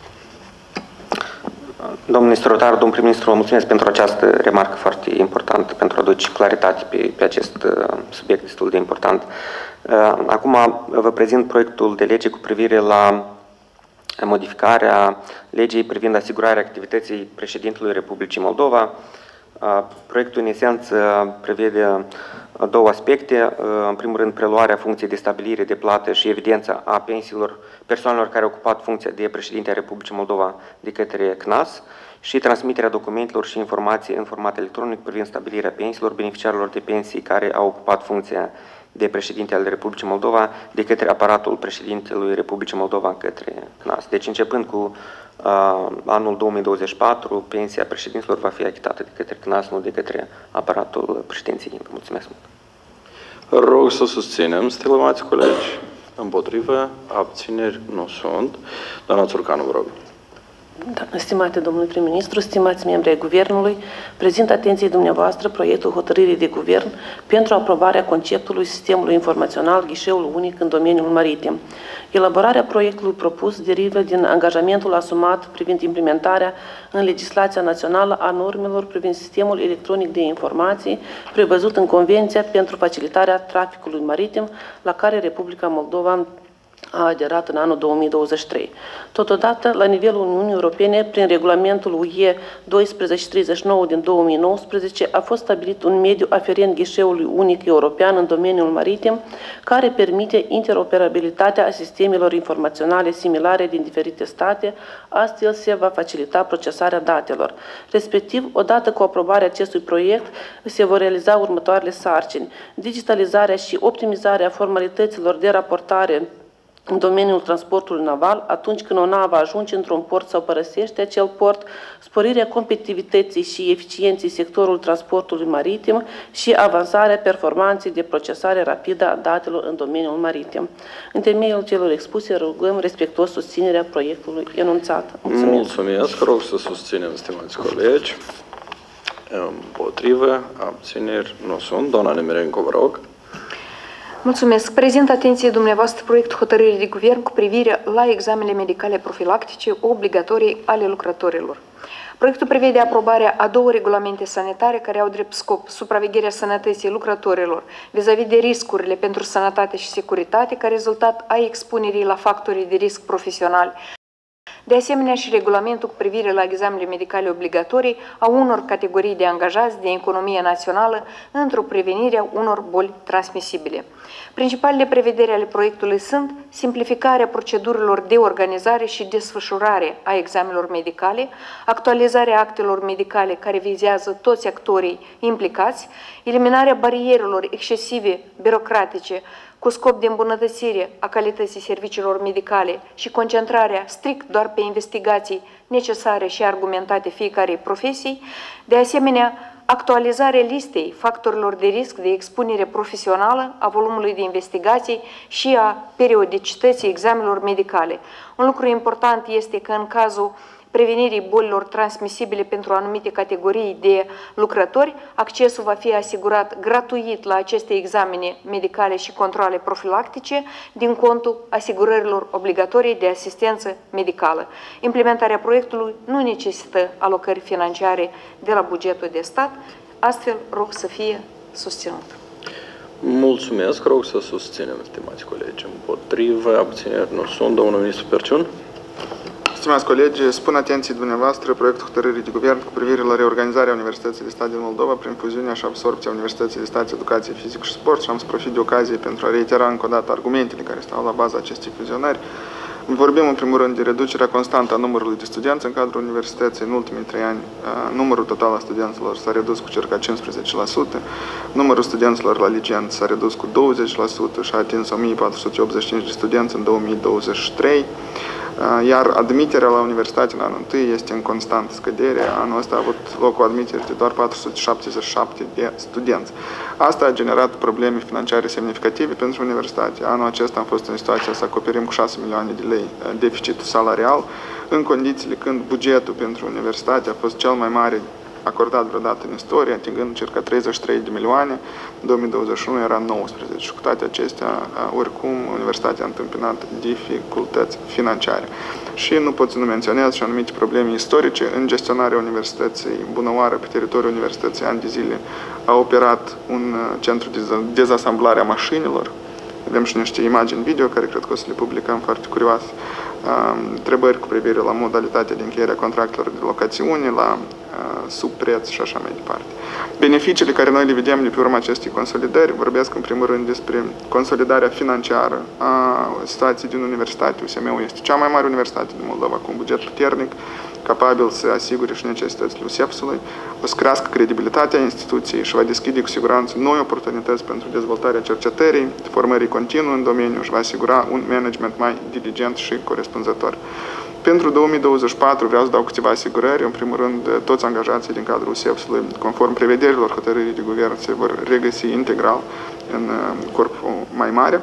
Domnul ministru Rotaru, domnul prim-ministru, vă mulțumesc pentru această remarcă foarte importantă, pentru a aduce claritate pe, pe acest subiect destul de important. Acum vă prezint proiectul de lege cu privire la modificarea legii privind asigurarea activității președintelui Republicii Moldova. Proiectul, în esență, prevede două aspecte. În primul rând, preluarea funcției de stabilire, de plată și evidența a pensiilor persoanelor care au ocupat funcția de președinte a Republicii Moldova de către C N A S și transmiterea documentelor și informații în format electronic privind stabilirea pensiilor beneficiarilor de pensii care au ocupat funcția de președinte al Republicii Moldova de către aparatul președintelui Republicii Moldova către C N A S. Deci, începând cu uh, anul două mii douăzeci și patru, pensia președinților va fi achitată de către C N A S, nu de către aparatul președinției. Mulțumesc mult! Rog să susținem, stimați colegi. Împotrivă, abțineri nu sunt. Doamna Țurcanu, vă rog. Da, stimate domnule prim-ministru, stimați membri ai Guvernului, prezint atenției dumneavoastră proiectul hotărârii de Guvern pentru aprobarea conceptului sistemului informațional ghișeul unic în domeniul maritim. Elaborarea proiectului propus derivă din angajamentul asumat privind implementarea în legislația națională a normelor privind sistemul electronic de informații prevăzut în Convenția pentru facilitarea traficului maritim la care Republica Moldova a aderat în anul două mii douăzeci și trei. Totodată, la nivelul Uniunii Europene, prin regulamentul U E doisprezece treizeci și nouă din două mii nouăsprezece, a fost stabilit un mediu aferent ghișeului unic european în domeniul maritim, care permite interoperabilitatea sistemelor informaționale similare din diferite state, astfel se va facilita procesarea datelor. Respectiv, odată cu aprobarea acestui proiect, se vor realiza următoarele sarcini: digitalizarea și optimizarea formalităților de raportare în domeniul transportului naval, atunci când o navă ajunge într-un port sau părăsește acel port, sporirea competitivității și eficienței sectorului transportului maritim și avansarea performanței de procesare rapidă a datelor în domeniul maritim. În temeiul celor expuse, rugăm respectuos susținerea proiectului enunțat. Mulțumesc. Mulțumesc. Rog să susținem, stimați colegi. Împotrivă, abțineri nu sunt. Doamna Nemirenco, vă rog. Mulțumesc. Prezint atenției dumneavoastră proiectul hotărârii de guvern cu privire la examenele medicale profilactice obligatorii ale lucrătorilor. Proiectul prevede aprobarea a două regulamente sanitare care au drept scop supravegherea sănătății lucrătorilor vis-a-vis de riscurile pentru sănătate și securitate ca rezultat a expunerii la factorii de risc profesionali. De asemenea, și regulamentul cu privire la examenele medicale obligatorii a unor categorii de angajați de economie națională într-o prevenire a unor boli transmisibile. Principalele prevederi ale proiectului sunt simplificarea procedurilor de organizare și desfășurare a examenelor medicale, actualizarea actelor medicale care vizează toți actorii implicați, eliminarea barierelor excesive birocratice cu scop de îmbunătățire a calității serviciilor medicale și concentrarea strict doar pe investigații necesare și argumentate fiecarei profesii, de asemenea, actualizarea listei factorilor de risc de expunere profesională, a volumului de investigații și a periodicității examenelor medicale. Un lucru important este că în cazul prevenirii bolilor transmisibile pentru anumite categorii de lucrători, accesul va fi asigurat gratuit la aceste examene medicale și controle profilactice din contul asigurărilor obligatorii de asistență medicală. Implementarea proiectului nu necesită alocări financiare de la bugetul de stat, astfel rog să fie susținut. Mulțumesc, rog să susținem, stimați colegi. Împotrivă, abțineri nu sunt. Domnul ministru Perciun. Stimați colegi, spun atenției dumneavoastră proiectul hotărârii de guvern cu privire la reorganizarea Universității de Stat din Moldova prin fuziunea și absorbția Universității de Stat, Educație, Fizică și Sport și am să profit de ocazie pentru a reitera încă o dată argumentele care stau la baza acestei fuzionări. Vorbim în primul rând de reducerea constantă a numărului de studenți în cadrul universității. În ultimii trei ani, numărul total al studenților s-a redus cu circa cincisprezece la sută, numărul studenților la licență s-a redus cu douăzeci la sută și a atins o mie patru sute optzeci și cinci de studenți în două mii douăzeci și trei. Iar admiterea la universitate în anul întâi este în constantă scădere. Anul ăsta a avut loc o admitere de doar patru sute șaptezeci și șapte de studenți. Asta a generat probleme financiare semnificative pentru universitate. Anul acesta am fost în situația să acoperim cu șase milioane de lei deficitul salarial, în condițiile când bugetul pentru universitate a fost cel mai mare acordat vreodată în istorie, atingând circa treizeci și trei de milioane, în două mii douăzeci și unu era nouăsprezece. Și cu toate acestea, oricum, universitatea a întâmpinat dificultăți financiare. Și nu pot să nu menționez și anumite probleme istorice în gestionarea universității. Bunăoară, pe teritoriul universității, ani de zile, a operat un centru de dezasamblare a mașinilor. Avem și niște imagini video care cred că o să le publicăm, foarte curioase. Întrebări cu privire la modalitatea de încheiere a contractelor de locațiune, la sub preț și așa mai departe. Beneficiile care noi le vedem de pe urma acestei consolidări vorbesc în primul rând despre consolidarea financiară a situației din universitate. U S M-ul este cea mai mare universitate din Moldova cu un buget puternic, capabil să asigure și necesitățile U S E P S-ului, o să crească credibilitatea instituției și va deschide cu siguranță noi oportunități pentru dezvoltarea cercetării, formării continuu în domeniu și va asigura un management mai diligent și corespunzător. Pentru două mii douăzeci și patru vreau să dau câteva asigurări. În primul rând, toți angajații din cadrul U S E P S-ului, conform prevederilor hotărârii de guvern, se vor regăsi integral în corpul mai mare.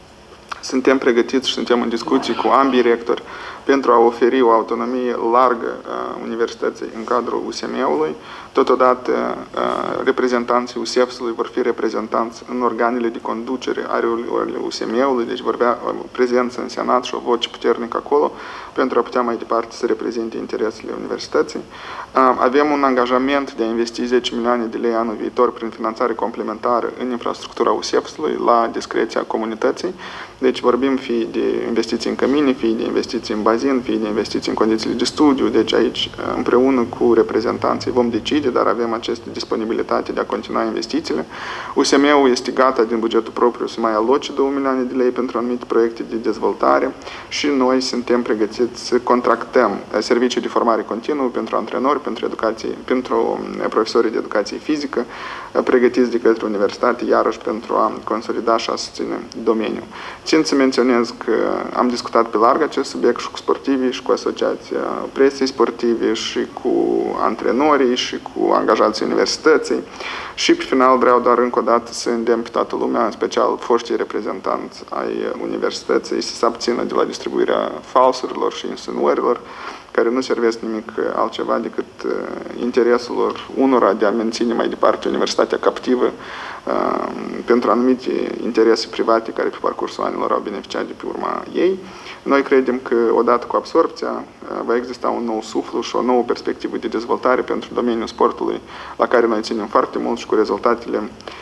Suntem pregătiți și suntem în discuții cu ambii rectori pentru a oferi o autonomie largă a universității în cadrul U S M-ului. Totodată, reprezentanții U S E P S-ului vor fi reprezentanți în organele de conducere ale U S M-ului, deci vor avea o prezență în Senat și o voce puternică acolo pentru a putea mai departe să reprezinte interesele universității. Avem un angajament de a investi zece milioane de lei anul viitor prin finanțare complementară în infrastructura U S E P S-ului la discreția comunității. Deci vorbim fie de investiții în cămine, fie de investiții în bazin, fie de investiții în condițiile de studiu. Deci aici, împreună cu reprezentanții, vom decide, dar avem această disponibilitate de a continua investițiile. U S M-ul este gata din bugetul propriu să mai aloce două milioane de lei pentru anumite proiecte de dezvoltare și noi suntem pregătiți să contractăm servicii de formare continuă pentru antrenori, pentru, educație, pentru profesorii de educație fizică, pregătiți de către universitate, iarăși pentru a consolida și a susține domeniul. Țin să menționez că am discutat pe larg acest subiect și cu sportivii, și cu Asociația Presei Sportive, și cu antrenorii, și cu angajații universității. Și pe final vreau doar încă o dată să îndemn pe toată lumea, în special foștii reprezentanți ai universității, să se abțină de la distribuirea falsurilor și insinuărilor, care nu servesc nimic altceva decât interesul lor unora de a menține mai departe universitatea captivă uh, pentru anumite interese private care pe parcursul anilor au beneficiat de pe urma ei. Noi credem că odată cu absorpția uh, va exista un nou suflu și o nouă perspectivă de dezvoltare pentru domeniul sportului, la care noi ținem foarte mult și cu rezultatele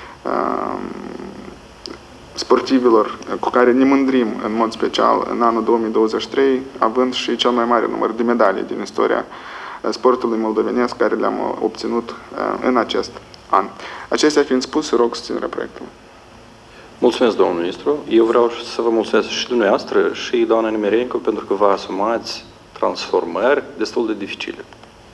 uh, sportivilor cu care ne mândrim în mod special în anul două mii douăzeci și trei, având și cel mai mare număr de medalii din istoria sportului moldovenesc care le-am obținut în acest an. Acestea fiind spuse, rog susținerea proiectului. Mulțumesc, domnul ministru. Eu vreau să vă mulțumesc și dumneavoastră și doamna Nemerenko pentru că vă asumați transformări destul de dificile.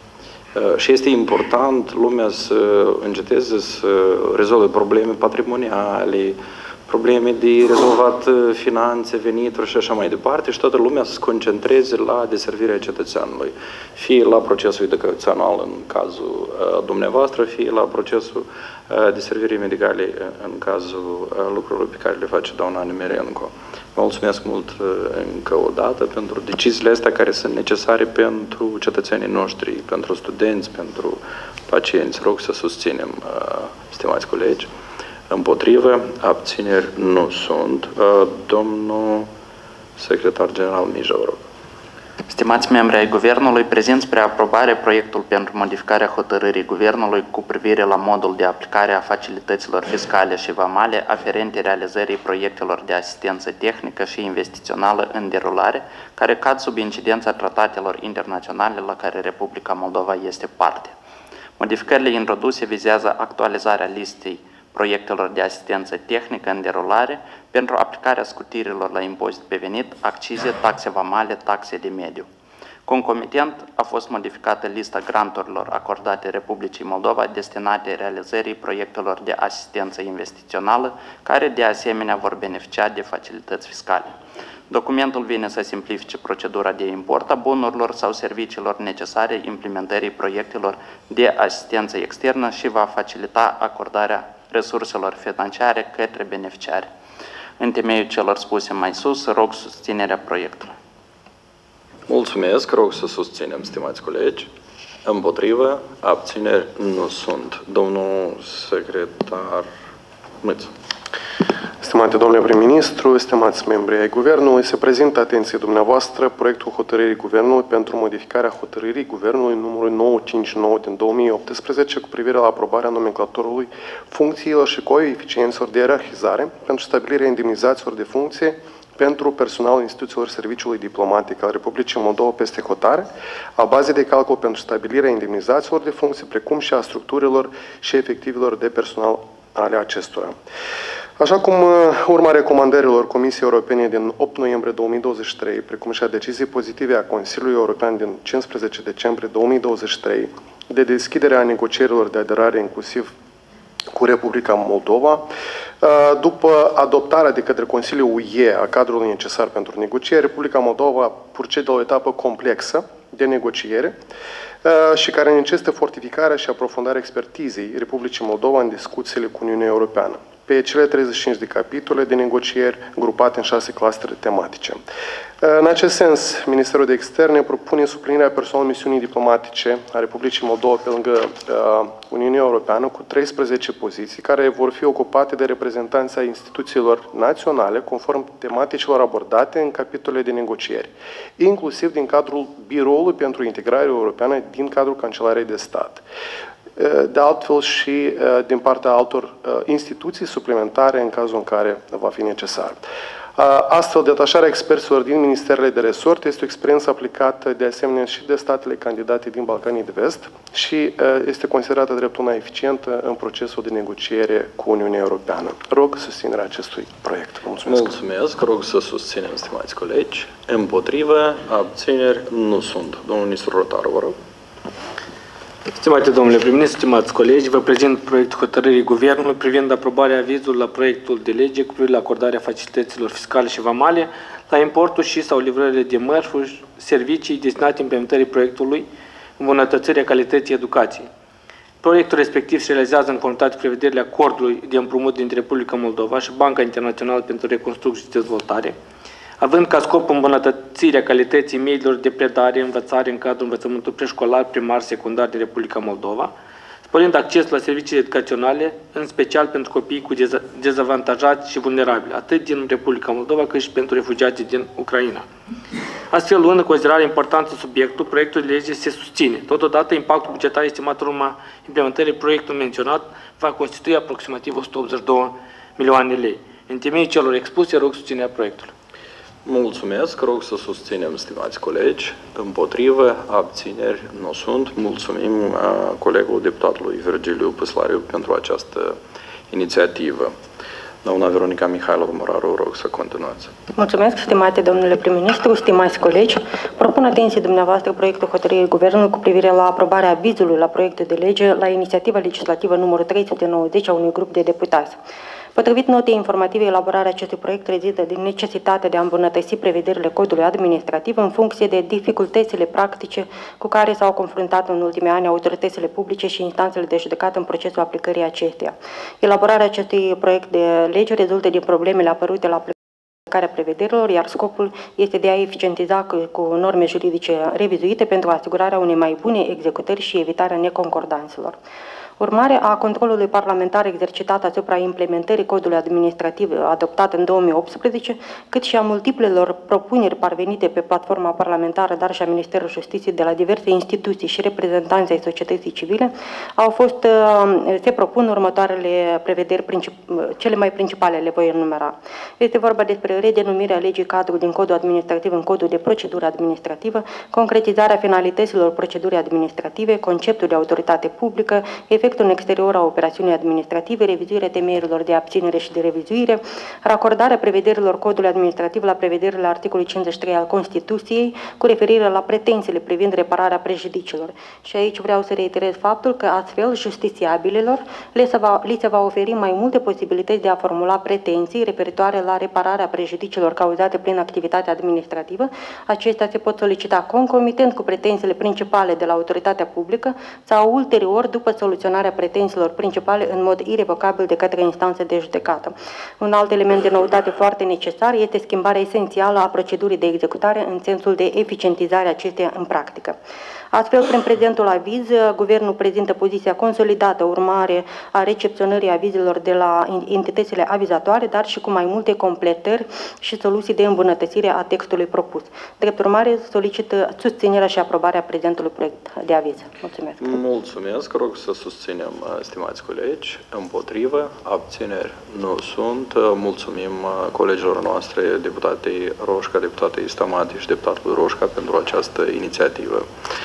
Și este important lumea să înceteze să rezolve probleme patrimoniale, probleme de rezolvat finanțe, venituri și așa mai departe și toată lumea să se concentreze la deservirea cetățeanului, fie la procesul educațional în cazul uh, dumneavoastră, fie la procesul uh, deservirii medicale în cazul uh, lucrurilor pe care le face doamna Nemerenko. Vă mulțumesc mult uh, încă o dată pentru deciziile astea care sunt necesare pentru cetățenii noștri, pentru studenți, pentru pacienți. Rog să susținem, uh, stimați colegi. Împotrivă, abțineri nu sunt. Domnul secretar general Mija, vă rog. Stimați membri ai Guvernului, prezint spre aprobare proiectul pentru modificarea hotărârii Guvernului cu privire la modul de aplicare a facilităților fiscale și vamale aferente realizării proiectelor de asistență tehnică și investițională în derulare, care cad sub incidența tratatelor internaționale la care Republica Moldova este parte. Modificările introduse vizează actualizarea listei proiectelor de asistență tehnică în derulare pentru aplicarea scutirilor la impozit pe venit, accize, taxe vamale, taxe de mediu. Concomitent, a fost modificată lista granturilor acordate Republicii Moldova destinate realizării proiectelor de asistență investițională, care de asemenea vor beneficia de facilități fiscale. Documentul vine să simplifice procedura de import a bunurilor sau serviciilor necesare implementării proiectelor de asistență externă și va facilita acordarea resurselor financiare către beneficiari. În temeiul celor spuse mai sus, rog susținerea proiectului. Mulțumesc, rog să susținem, stimați colegi. Împotrivă, abțineri nu sunt. Domnul secretar Mâțu. Stimate domnule prim-ministru, stimați membri ai Guvernului, se prezintă atenției dumneavoastră proiectul hotărârii Guvernului pentru modificarea hotărârii Guvernului numărul nouă cincizeci și nouă din două mii optsprezece cu privire la aprobarea nomenclatorului funcțiilor și coeficienților de ierarhizare pentru stabilirea indemnizațiilor de funcție pentru personalul instituțiilor serviciului diplomatic al Republicii Moldova peste hotare, a bazei de calcul pentru stabilirea indemnizațiilor de funcție, precum și a structurilor și efectivelor de personal ale acestora. Așa cum urma recomandărilor Comisiei Europene din opt noiembrie două mii douăzeci și trei, precum și a deciziei pozitive a Consiliului European din cincisprezece decembrie două mii douăzeci și trei, de deschiderea negocierilor de aderare inclusiv cu Republica Moldova, după adoptarea de către Consiliul U E a cadrului necesar pentru negocieri, Republica Moldova procede la o etapă complexă de negociere și care necesită fortificarea și aprofundarea expertizei Republicii Moldova în discuțiile cu Uniunea Europeană, pe cele treizeci și cinci de capitole de negocieri grupate în șase clustere tematice. În acest sens, Ministerul de Externe propune suplinirea personalului misiunii diplomatice a Republicii Moldova pe lângă uh, Uniunea Europeană cu treisprezece poziții care vor fi ocupate de reprezentanți ai instituțiilor naționale conform tematicilor abordate în capitolele de negocieri, inclusiv din cadrul Biroului pentru Integrare Europeană din cadrul Cancelariei de Stat. De altfel și din partea altor instituții suplimentare în cazul în care va fi necesar. Astfel, detașarea experților din ministerele de resort este o experiență aplicată de asemenea și de statele candidate din Balcanii de Vest și este considerată drept una eficientă în procesul de negociere cu Uniunea Europeană. Rog susținerea acestui proiect. Vă mulțumesc. Mulțumesc. Rog să susținem, stimați colegi. Împotrivă, abțineri nu sunt. Domnul ministru Rotaru, vă rog. Stimate domnule prim-ministru, stimați colegi, vă prezint proiectul hotărârii Guvernului privind aprobarea avizului la proiectul de lege cu privire la acordarea facilităților fiscale și vamale la importul și sau livrările de mărfuri, servicii destinate implementării proiectului îmbunătățirea calității educației. Proiectul respectiv se realizează în conformitate cu prevederile acordului de împrumut dintre Republica Moldova și Banca Internațională pentru Reconstrucție și Dezvoltare, având ca scop îmbunătățirea calității mediilor de predare, învățare în cadrul învățământului preșcolar, primar, secundar din Republica Moldova, sporind accesul la servicii educaționale, în special pentru copiii cu dezavantajați și vulnerabili, atât din Republica Moldova cât și pentru refugiații din Ucraina. Astfel, luând în considerare importanța subiectului, proiectul de lege se susține. Totodată, impactul bugetar estimat în urma implementării proiectului menționat va constitui aproximativ o sută optzeci și două milioane de lei. În temeiul celor expuse, rog susținerea proiectului. Mulțumesc, rog să susținem, stimați colegi. Împotrivă, abțineri nu sunt. Mulțumim uh, colegul deputatului Virgiliu Păslariu pentru această inițiativă. Doamna Veronica Mihailova Moraru, rog să continuați. Mulțumesc, stimate domnule prim-ministru, stimați colegi. Propun atenție dumneavoastră proiectul hotărârii Guvernului cu privire la aprobarea avizului la proiectul de lege la inițiativa legislativă numărul trei sute nouăzeci a unui grup de deputați. Potrivit notei informative, elaborarea acestui proiect rezidă din necesitatea de a îmbunătăți prevederile codului administrativ în funcție de dificultățile practice cu care s-au confruntat în ultimii ani autoritățile publice și instanțele de judecată în procesul aplicării acesteia. Elaborarea acestui proiect de lege rezultă din problemele apărute la aplicarea prevederilor, iar scopul este de a eficientiza cu, cu norme juridice revizuite pentru asigurarea unei mai bune executări și evitarea neconcordanțelor. Urmare a controlului parlamentar exercitat asupra implementării codului administrativ adoptat în două mii optsprezece, cât și a multiplelor propuneri parvenite pe platforma parlamentară, dar și a Ministerului Justiției de la diverse instituții și reprezentanți ai societății civile, au fost, se propun următoarele prevederi, cele mai principale le voi enumera. Este vorba despre redenumirea legii cadru din codul administrativ în codul de procedură administrativă, concretizarea finalităților procedurii administrative, conceptul de autoritate publică, efectul în exterior a operațiunii administrative, revizuirea temeiurilor de abținere și de revizuire, racordarea prevederilor codului administrativ la prevederile articolului cincizeci și trei al Constituției cu referire la pretențiile privind repararea prejudiciilor. Și aici vreau să reiterez faptul că astfel justițiabililor le se va, li se va oferi mai multe posibilități de a formula pretenții referitoare la repararea prejudiciilor cauzate prin activitatea administrativă. Acestea se pot solicita concomitent cu pretențiile principale de la autoritatea publică sau ulterior după soluționarea pretențiilor principale în mod irevocabil de către instanțe de judecată. Un alt element de noutate foarte necesar este schimbarea esențială a procedurii de executare în sensul de eficientizare acesteia în practică. Astfel, prin prezentul aviz, Guvernul prezintă poziția consolidată urmare a recepționării avizelor de la entitățile avizatoare, dar și cu mai multe completări și soluții de îmbunătățire a textului propus. Drept urmare, solicită susținerea și aprobarea prezentului proiect de aviz. Mulțumesc. Mulțumesc. Rog să susținem, stimați colegi. Împotrivă, abțineri nu sunt. Mulțumim colegilor noastre, deputatei Roșca, deputatei Stamati și deputatului Roșca pentru această inițiativă.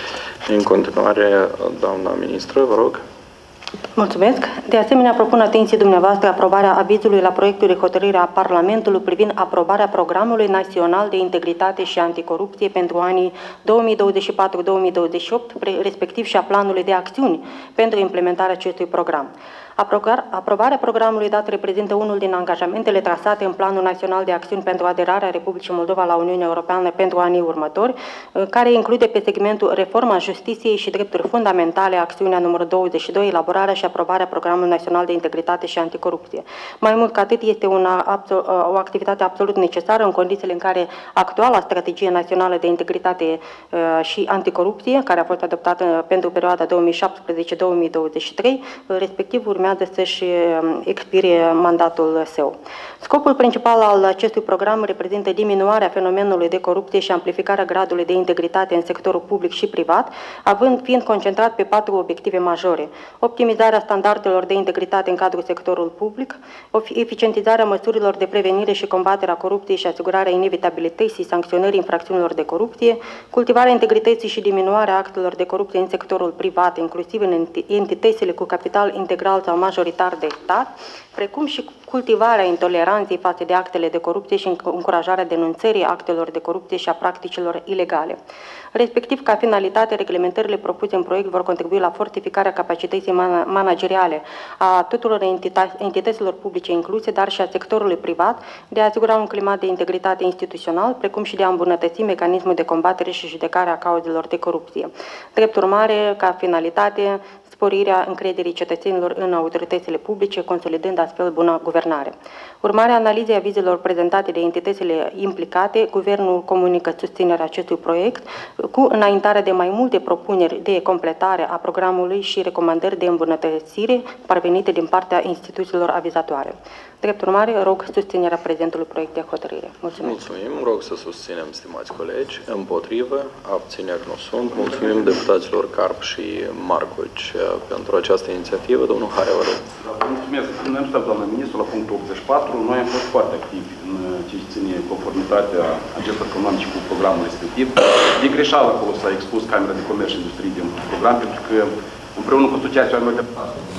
În continuare, doamna ministră, vă rog. Mulțumesc. De asemenea, propun atenției dumneavoastră aprobarea avizului la proiectul de hotărâre a Parlamentului privind aprobarea Programului Național de Integritate și Anticorupție pentru anii două mii douăzeci și patru două mii douăzeci și opt, respectiv și a planului de acțiuni pentru implementarea acestui program. Aprobarea programului dat reprezintă unul din angajamentele trasate în Planul Național de Acțiuni pentru aderarea Republicii Moldova la Uniunea Europeană pentru anii următori, care include pe segmentul Reforma Justiției și Drepturi Fundamentale acțiunea numărul douăzeci și doi, elaborarea și aprobarea Programului Național de Integritate și Anticorupție. Mai mult ca atât, este una, o activitate absolut necesară în condițiile în care actuala Strategie Națională de Integritate și Anticorupție, care a fost adoptată pentru perioada două mii șaptesprezece două mii douăzeci și trei, respectiv urmează să-și expire mandatul său. Scopul principal al acestui program reprezintă diminuarea fenomenului de corupție și amplificarea gradului de integritate în sectorul public și privat, având fiind concentrat pe patru obiective majore: optimizarea standardelor de integritate în cadrul sectorului public, eficientizarea măsurilor de prevenire și combatere a corupției și asigurarea inevitabilității sancționării infracțiunilor de corupție, cultivarea integrității și diminuarea actelor de corupție în sectorul privat, inclusiv în entitățile cu capital integral sau majoritar de stat, precum și cultivarea intoleranței față de actele de corupție și încurajarea denunțării actelor de corupție și a practicilor ilegale. Respectiv, ca finalitate, reglementările propuse în proiect vor contribui la fortificarea capacității manageriale a tuturor entităților publice incluse, dar și a sectorului privat, de a asigura un climat de integritate instituțional, precum și de a îmbunătăți mecanismul de combatere și judecare a cauzelor de corupție. Drept urmare, ca finalitate, sporirea încrederii cetățenilor în autoritățile publice, consolidând astfel bună guvernare. Urmarea analizei avizelor prezentate de entitățile implicate, Guvernul comunică susținerea acestui proiect cu înaintarea de mai multe propuneri de completare a programului și recomandări de îmbunătățire parvenite din partea instituțiilor avizatoare. Drept urmare, rog susținerea prezentului proiect de hotărâre. Mulțumesc. Mulțumim. Rog să susținem, stimați colegi. Împotrivă, abțineri nu sunt. Mulțumim deputaților Carp și Marcoci pentru această inițiativă. Domnul Harea, vă rog. Mulțumesc. În înțeleg, doamnă ministru, la punctul optzeci și patru, noi am fost foarte activi în ce ține conformitatea agenților economice cu programul respectiv. De greșeală acolo s-a expus Camera de Comerț și Industrie din program, pentru că împreună cu asociația noi de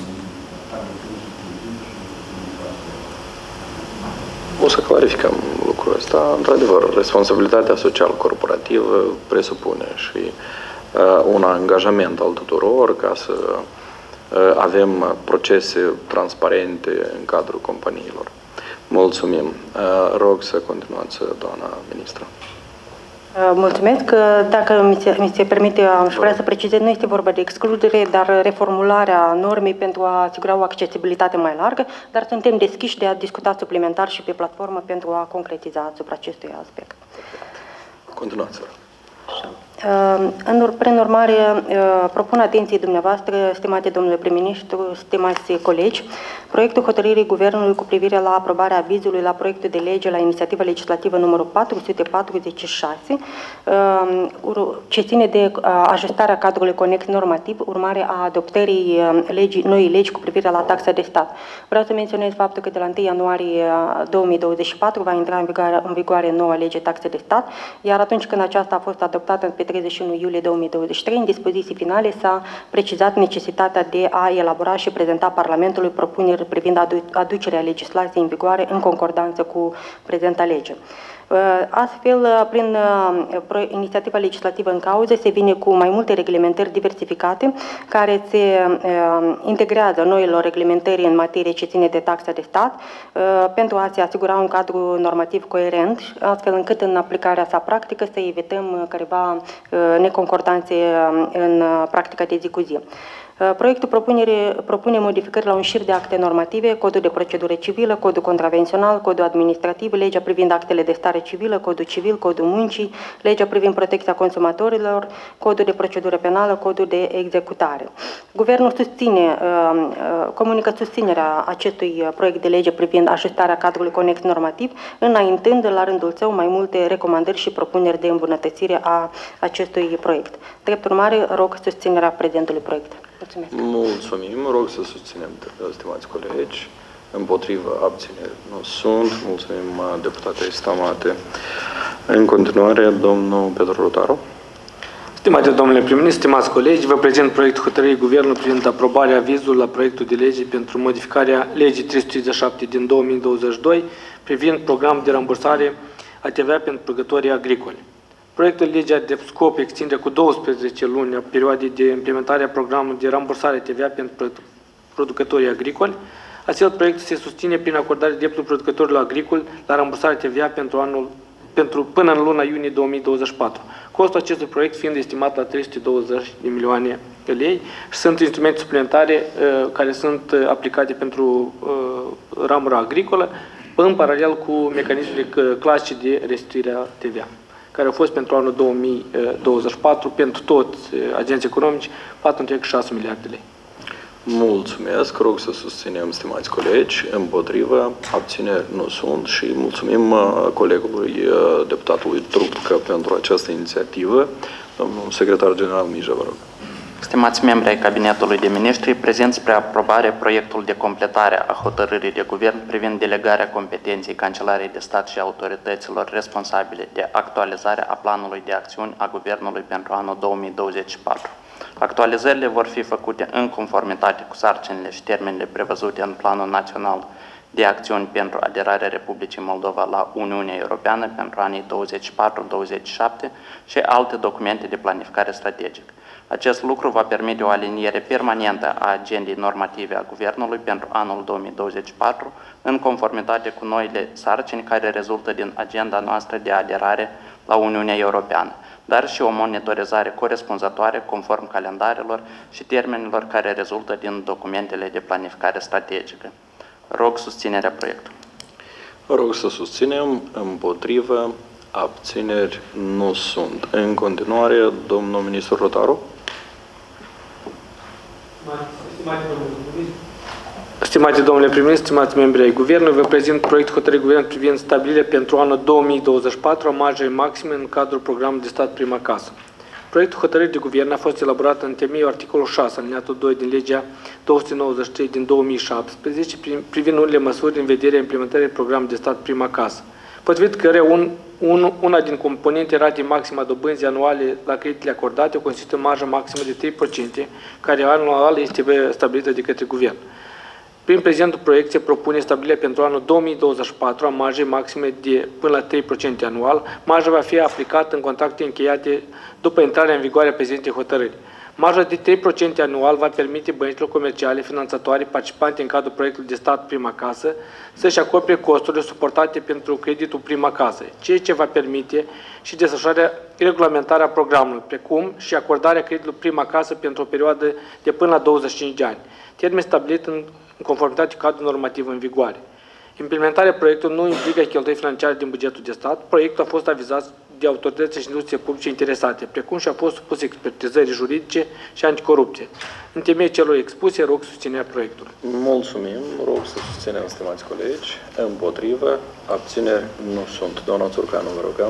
O să clarificăm lucrul ăsta. Într-adevăr, responsabilitatea social-corporativă presupune și uh, un angajament al tuturor ca să uh, avem procese transparente în cadrul companiilor. Mulțumim. Uh, rog să continuați, doamna ministră. Mulțumesc. Dacă mi se, mi se permite, aș vrea să precizez, nu este vorba de excludere, dar reformularea normei pentru a asigura o accesibilitate mai largă, dar suntem deschiși de a discuta suplimentar și pe platformă pentru a concretiza asupra acestui aspect. Continuați. Prin urmare, propun atenției dumneavoastră, stimate domnule prim-ministru, stimați colegi, proiectul hotărârii Guvernului cu privire la aprobarea avizului la proiectul de lege la inițiativa legislativă numărul patru sute patruzeci și șase, ce ține de ajustarea cadrului conex normativ, urmare a adoptării legii, noii legi cu privire la taxa de stat. Vreau să menționez faptul că de la întâi ianuarie două mii douăzeci și patru va intra în vigoare, în vigoare noua lege taxe de stat, iar atunci când aceasta a fost adoptată pe treizeci și unu iulie două mii douăzeci și trei, în dispoziții finale s-a precizat necesitatea de a elabora și prezenta Parlamentului propuneri privind adu aducerea legislației în vigoare în concordanță cu prezenta lege. Astfel, prin inițiativa legislativă în cauză, se vine cu mai multe reglementări diversificate care se integrează noilor reglementări în materie ce ține de taxa de stat pentru a se asigura un cadru normativ coerent, astfel încât în aplicarea sa practică să evităm careva neconcordanțe în practica de zi cu zi. Proiectul propunere, propune modificări la un șir de acte normative, codul de procedură civilă, codul contravențional, codul administrativ, legea privind actele de stare civilă, codul civil, codul muncii, legea privind protecția consumatorilor, codul de procedură penală, codul de executare. Guvernul susține, comunică susținerea acestui proiect de lege privind ajustarea cadrului conex normativ, înaintând la rândul său mai multe recomandări și propuneri de îmbunătățire a acestui proiect. Drept urmare, rog susținerea prezentului proiect. Mulțumesc. Mulțumim. Rog să susținem, stimați colegi. Împotrivă, abțineri nu sunt. Mulțumim, deputate stimate. În continuare, domnul Petru Rotaru. Stimate domnule prim-ministru, stimați colegi, vă prezint proiectul hotărârii Guvernului privind aprobarea avizului la proiectul de lege pentru modificarea legii trei sute treizeci și șapte din două mii douăzeci și doi privind programul de rambursare a T V A pentru producătorii agricoli. Proiectul legii are de scop extinderea cu douăsprezece luni a perioadei de implementare a programului de rambursare T V A pentru producătorii agricoli. Astfel, proiectul se susține prin acordarea dreptului producătorilor agricoli la rambursare T V A pentru anul pentru, până în luna iunie două mii douăzeci și patru. Costul acestui proiect fiind estimat la trei sute douăzeci de milioane de lei și sunt instrumente suplimentare uh, care sunt uh, aplicate pentru uh, ramura agricolă, în paralel cu mecanismele clasice de restituire a T V A, care au fost pentru anul două mii douăzeci și patru pentru toți agenții economici patru virgulă șase miliarde de lei. Mulțumesc, rog să susținem, stimați colegi, împotrivă, abțineri nu sunt și mulțumim colegului deputatului Trupcă pentru această inițiativă. Domnul secretar general Mija, vă rog. Stimați membri ai Cabinetului de Ministri, prezent spre aprobare proiectul de completare a hotărârii de guvern privind delegarea competenței Cancelariei de Stat și autorităților responsabile de actualizare a planului de acțiuni a Guvernului pentru anul două mii douăzeci și patru. Actualizările vor fi făcute în conformitate cu sarcinile și termenele prevăzute în Planul Național de Acțiuni pentru aderarea Republicii Moldova la Uniunea Europeană pentru anii douăzeci și patru douăzeci și șapte și alte documente de planificare strategică. Acest lucru va permite o aliniere permanentă a agendei normative a Guvernului pentru anul două mii douăzeci și patru, în conformitate cu noile sarcini care rezultă din agenda noastră de aderare la Uniunea Europeană, dar și o monitorizare corespunzătoare conform calendarelor și termenilor care rezultă din documentele de planificare strategică. Rog susținerea proiectului. Rog să susținem, împotrivă, abțineri nu sunt. În continuare, domnul ministru Rotaru. Stimate domnule prim-ministru, stimați membri ai Guvernului, vă prezint proiectul hotărârii Guvernului privind stabilirea pentru anul două mii douăzeci și patru a marjei maxime în cadrul programului de stat Prima Casă. Proiectul hotărârii de Guvern a fost elaborat în temeiul articolul șase, alineatul doi din legea două sute nouăzeci și trei din două mii șaptesprezece, privind unele măsuri în vederea implementării programului de stat Prima Casă, potrivit căreia un, un, una din componente ratei maxime a dobânzii anuale la creditele acordate constituie marja maximă de trei la sută, care anual este stabilită de către Guvern. Prin prezentul proiect se propune stabilirea pentru anul două mii douăzeci și patru a marjei maxime de până la trei la sută anual. Marja va fi aplicată în contracte încheiate după intrarea în vigoare a prezentei hotărâri. Marja de trei la sută anual va permite băncilor comerciale, finanțatoare, participante în cadrul proiectului de stat Prima Casă să-și acopere costurile suportate pentru creditul Prima Casă, ceea ce va permite și desfășurarea regulamentară a programului, precum și acordarea creditului Prima Casă pentru o perioadă de până la douăzeci și cinci de ani, termen stabilit în în conformitate cu cadrul normativ în vigoare. Implementarea proiectului nu implică cheltuieli financiare din bugetul de stat. Proiectul a fost avizat de autorități și instituții publice interesate, precum și a fost supus expertizării juridice și anticorupție. În temeiul celor expuse, rog susținerea proiectului. Mulțumim, rog să susținem, stimați colegi. Împotrivă, abțineri nu sunt. Doamna Țurcanu, vă rugăm.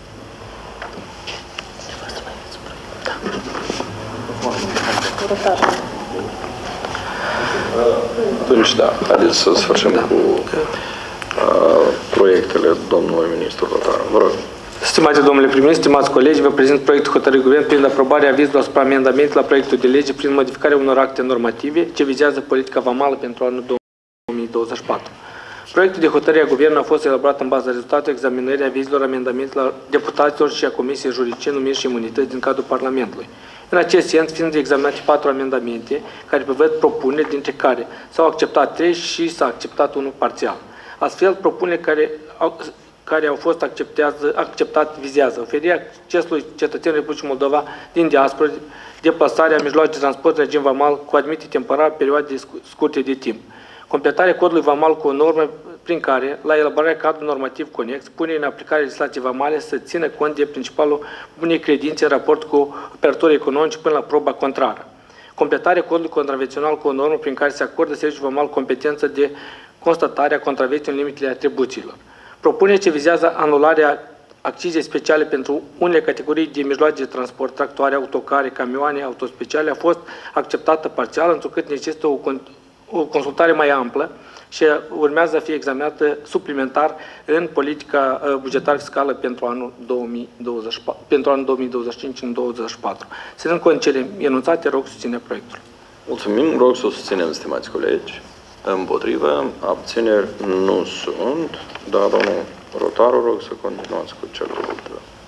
Atunci, da, haideți să sfârșim cu uh, proiectele domnului ministru Rotaru. Vă rog. Stimate domnule prim-ministru, stimați colegi, vă prezint proiectul hotărârii Guvern prin aprobarea avizului asupra amendament la proiectul de lege prin modificarea unor acte normative ce vizează politica vamală pentru anul două mii douăzeci și patru. Proiectul de hotărâre a Guvernului a fost elaborat în baza rezultatului examinării avizilor amendamentelor deputaților și a Comisiei Juridice, Numiri și Imunități din cadrul Parlamentului. În acest sens, fiind examinate patru amendamente care prevăd propuneri, dintre care s-au acceptat trei și s-a acceptat unul parțial. Astfel, propunerile care au, care au fost acceptat vizează oferirea accesului cetățenilor Republicii Moldova din diaspora, deplasarea mijloace de transport în regim vamal cu admitere temporar perioade scurte de timp. Completarea codului vamal cu o normă prin care, la elaborarea cadrului normativ conex, pune în aplicare legislației vamale să țină cont de principalul bunei credințe în raport cu operatorii economici până la proba contrară. Completarea codului contravențional cu o normă prin care se acordă serviciul vamal competență de constatare a contravenției în limitele atribuțiilor. Propunerea ce vizează anularea accizei speciale pentru unele categorii de mijloace de transport, tractoare, autocare, camioane, autospeciale, a fost acceptată parțial, întrucât necesită o, o consultare mai amplă și urmează a fi examinată suplimentar în politica bugetară fiscală pentru anul două mii douăzeci și patru, pentru anul două mii douăzeci și cinci în două mii douăzeci și patru. Ținând cont cele enunțate, rog susținerea proiectului. Mulțumim, rog să o susținem, stimați colegi. Împotrivă, abțineri nu sunt, dar domnul Rotaru, rog să continuați cu celălalt.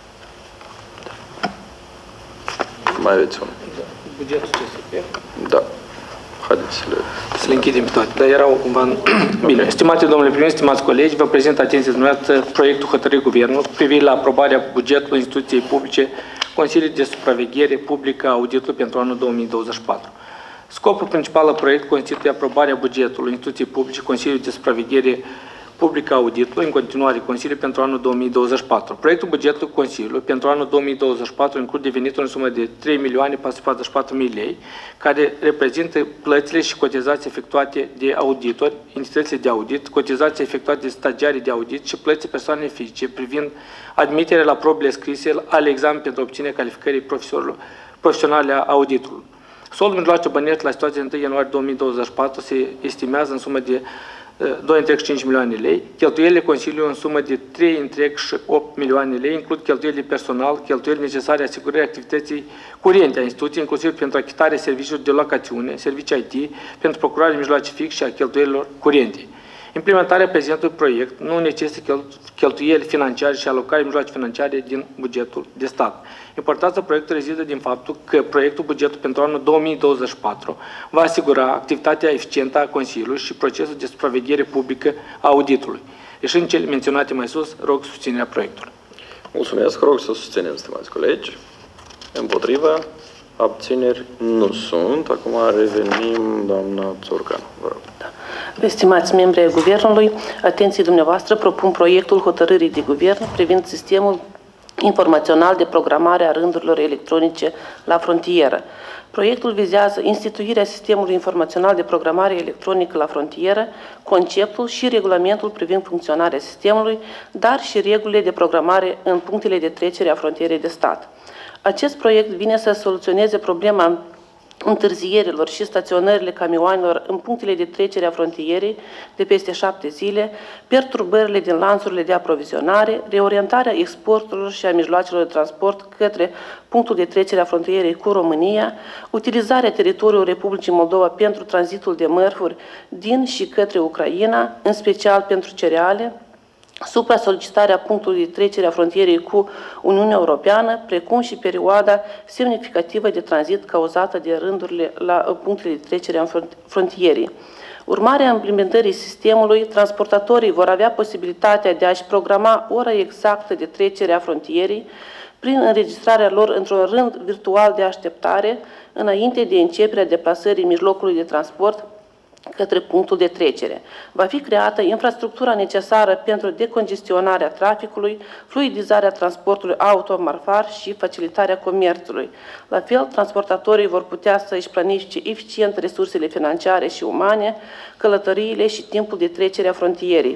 Mai aveți unul. Da. Bugetul C S P? Da. Haideți să le... Să le închidem toate, dar erau cumva... Bine, stimate domnule prim-ministru, stimați colegi, vă prezint atenție dumneavoastră proiectul hotărârii Guvernului privind la aprobarea bugetului instituției publice Consiliului de Supraveghere Publică a Auditului pentru anul două mii douăzeci și patru. Scopul principal al proiectului constituie aprobarea bugetului instituției publice Consiliului de Supraveghere Publică a Auditului, în continuare Consiliul pentru anul două mii douăzeci și patru. Proiectul bugetului Consiliului pentru anul două mii douăzeci și patru include venituri în sumă de trei milioane patru sute patruzeci și patru mii lei, care reprezintă plățile și cotizații efectuate de auditori, entitățile de audit, cotizații efectuate de stagiarii de audit și plății persoane fizice privind admiterea la probele scrise ale examenului pentru obținerea calificării profesionale a auditului. Soldul mijloace bănești la situația de întâi ianuarie două mii douăzeci și patru se estimează în sumă de doi virgulă cinci milioane lei. Cheltuielile Consiliului în sumă de trei virgulă opt milioane lei includ cheltuielile personal, cheltuielile necesare asigurării activității curente a instituției, inclusiv pentru achitarea serviciilor de locațiune, servicii I T, pentru procurarea mijloace fix și a cheltuielilor curente. Implementarea prezentului proiect nu necesită cheltuieli financiare și alocarea mijloace financiare din bugetul de stat. Importanța proiectului rezidă din faptul că proiectul bugetului pentru anul două mii douăzeci și patru va asigura activitatea eficientă a Consiliului și procesul de supraveghere publică a auditului. Ieșind cele menționate mai sus, rog susținerea proiectului. Mulțumesc, rog să susținem, stimați colegi. Împotrivă, abțineri nu sunt. Acum revenim, doamna Țurcan. Vă rog. Da. Stimați membri ai Guvernului, atenție dumneavoastră, propun proiectul hotărârii de Guvern privind sistemul informațional de programare a rândurilor electronice la frontieră. Proiectul vizează instituirea sistemului informațional de programare electronică la frontieră, conceptul și regulamentul privind funcționarea sistemului, dar și regulile de programare în punctele de trecere a frontierei de stat. Acest proiect vine să soluționeze problema întârzierilor și staționările camioanelor în punctele de trecere a frontierei de peste șapte zile, perturbările din lanțurile de aprovizionare, reorientarea exporturilor și a mijloacelor de transport către punctul de trecere a frontierei cu România, utilizarea teritoriului Republicii Moldova pentru tranzitul de mărfuri din și către Ucraina, în special pentru cereale, supra-solicitarea punctului de trecere a frontierei cu Uniunea Europeană, precum și perioada semnificativă de tranzit cauzată de rândurile la punctele de trecere a frontierei. Urmarea implementării sistemului, transportatorii vor avea posibilitatea de a-și programa ora exactă de trecere a frontierei prin înregistrarea lor într-un rând virtual de așteptare înainte de începerea deplasării mijlocului de transport către punctul de trecere. Va fi creată infrastructura necesară pentru decongestionarea traficului, fluidizarea transportului auto-marfar și facilitarea comerțului. La fel, transportatorii vor putea să își planifice eficient resursele financiare și umane, călătoriile și timpul de trecere a frontierei.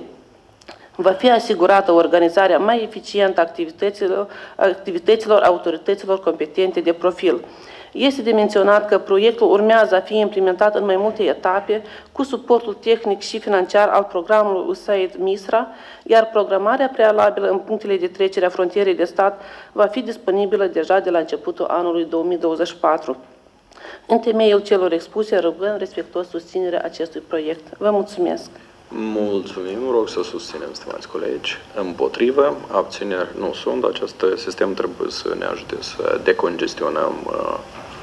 Va fi asigurată organizarea mai eficientă a activităților, activităților autorităților competente de profil. Este de menționat că proiectul urmează a fi implementat în mai multe etape cu suportul tehnic și financiar al programului U S A I D-MISRA, iar programarea prealabilă în punctele de trecere a frontierei de stat va fi disponibilă deja de la începutul anului două mii douăzeci și patru. În temeiul celor expuse, rugăm respectuos susținerea acestui proiect. Vă mulțumesc! Mulțumim, rog să susținem, stimați colegi. Împotrivă, abțineri nu sunt. Acest sistem trebuie să ne ajute să decongestionăm uh,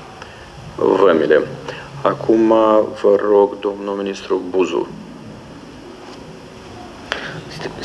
vămile. Acum vă rog, domnul ministru Buzu.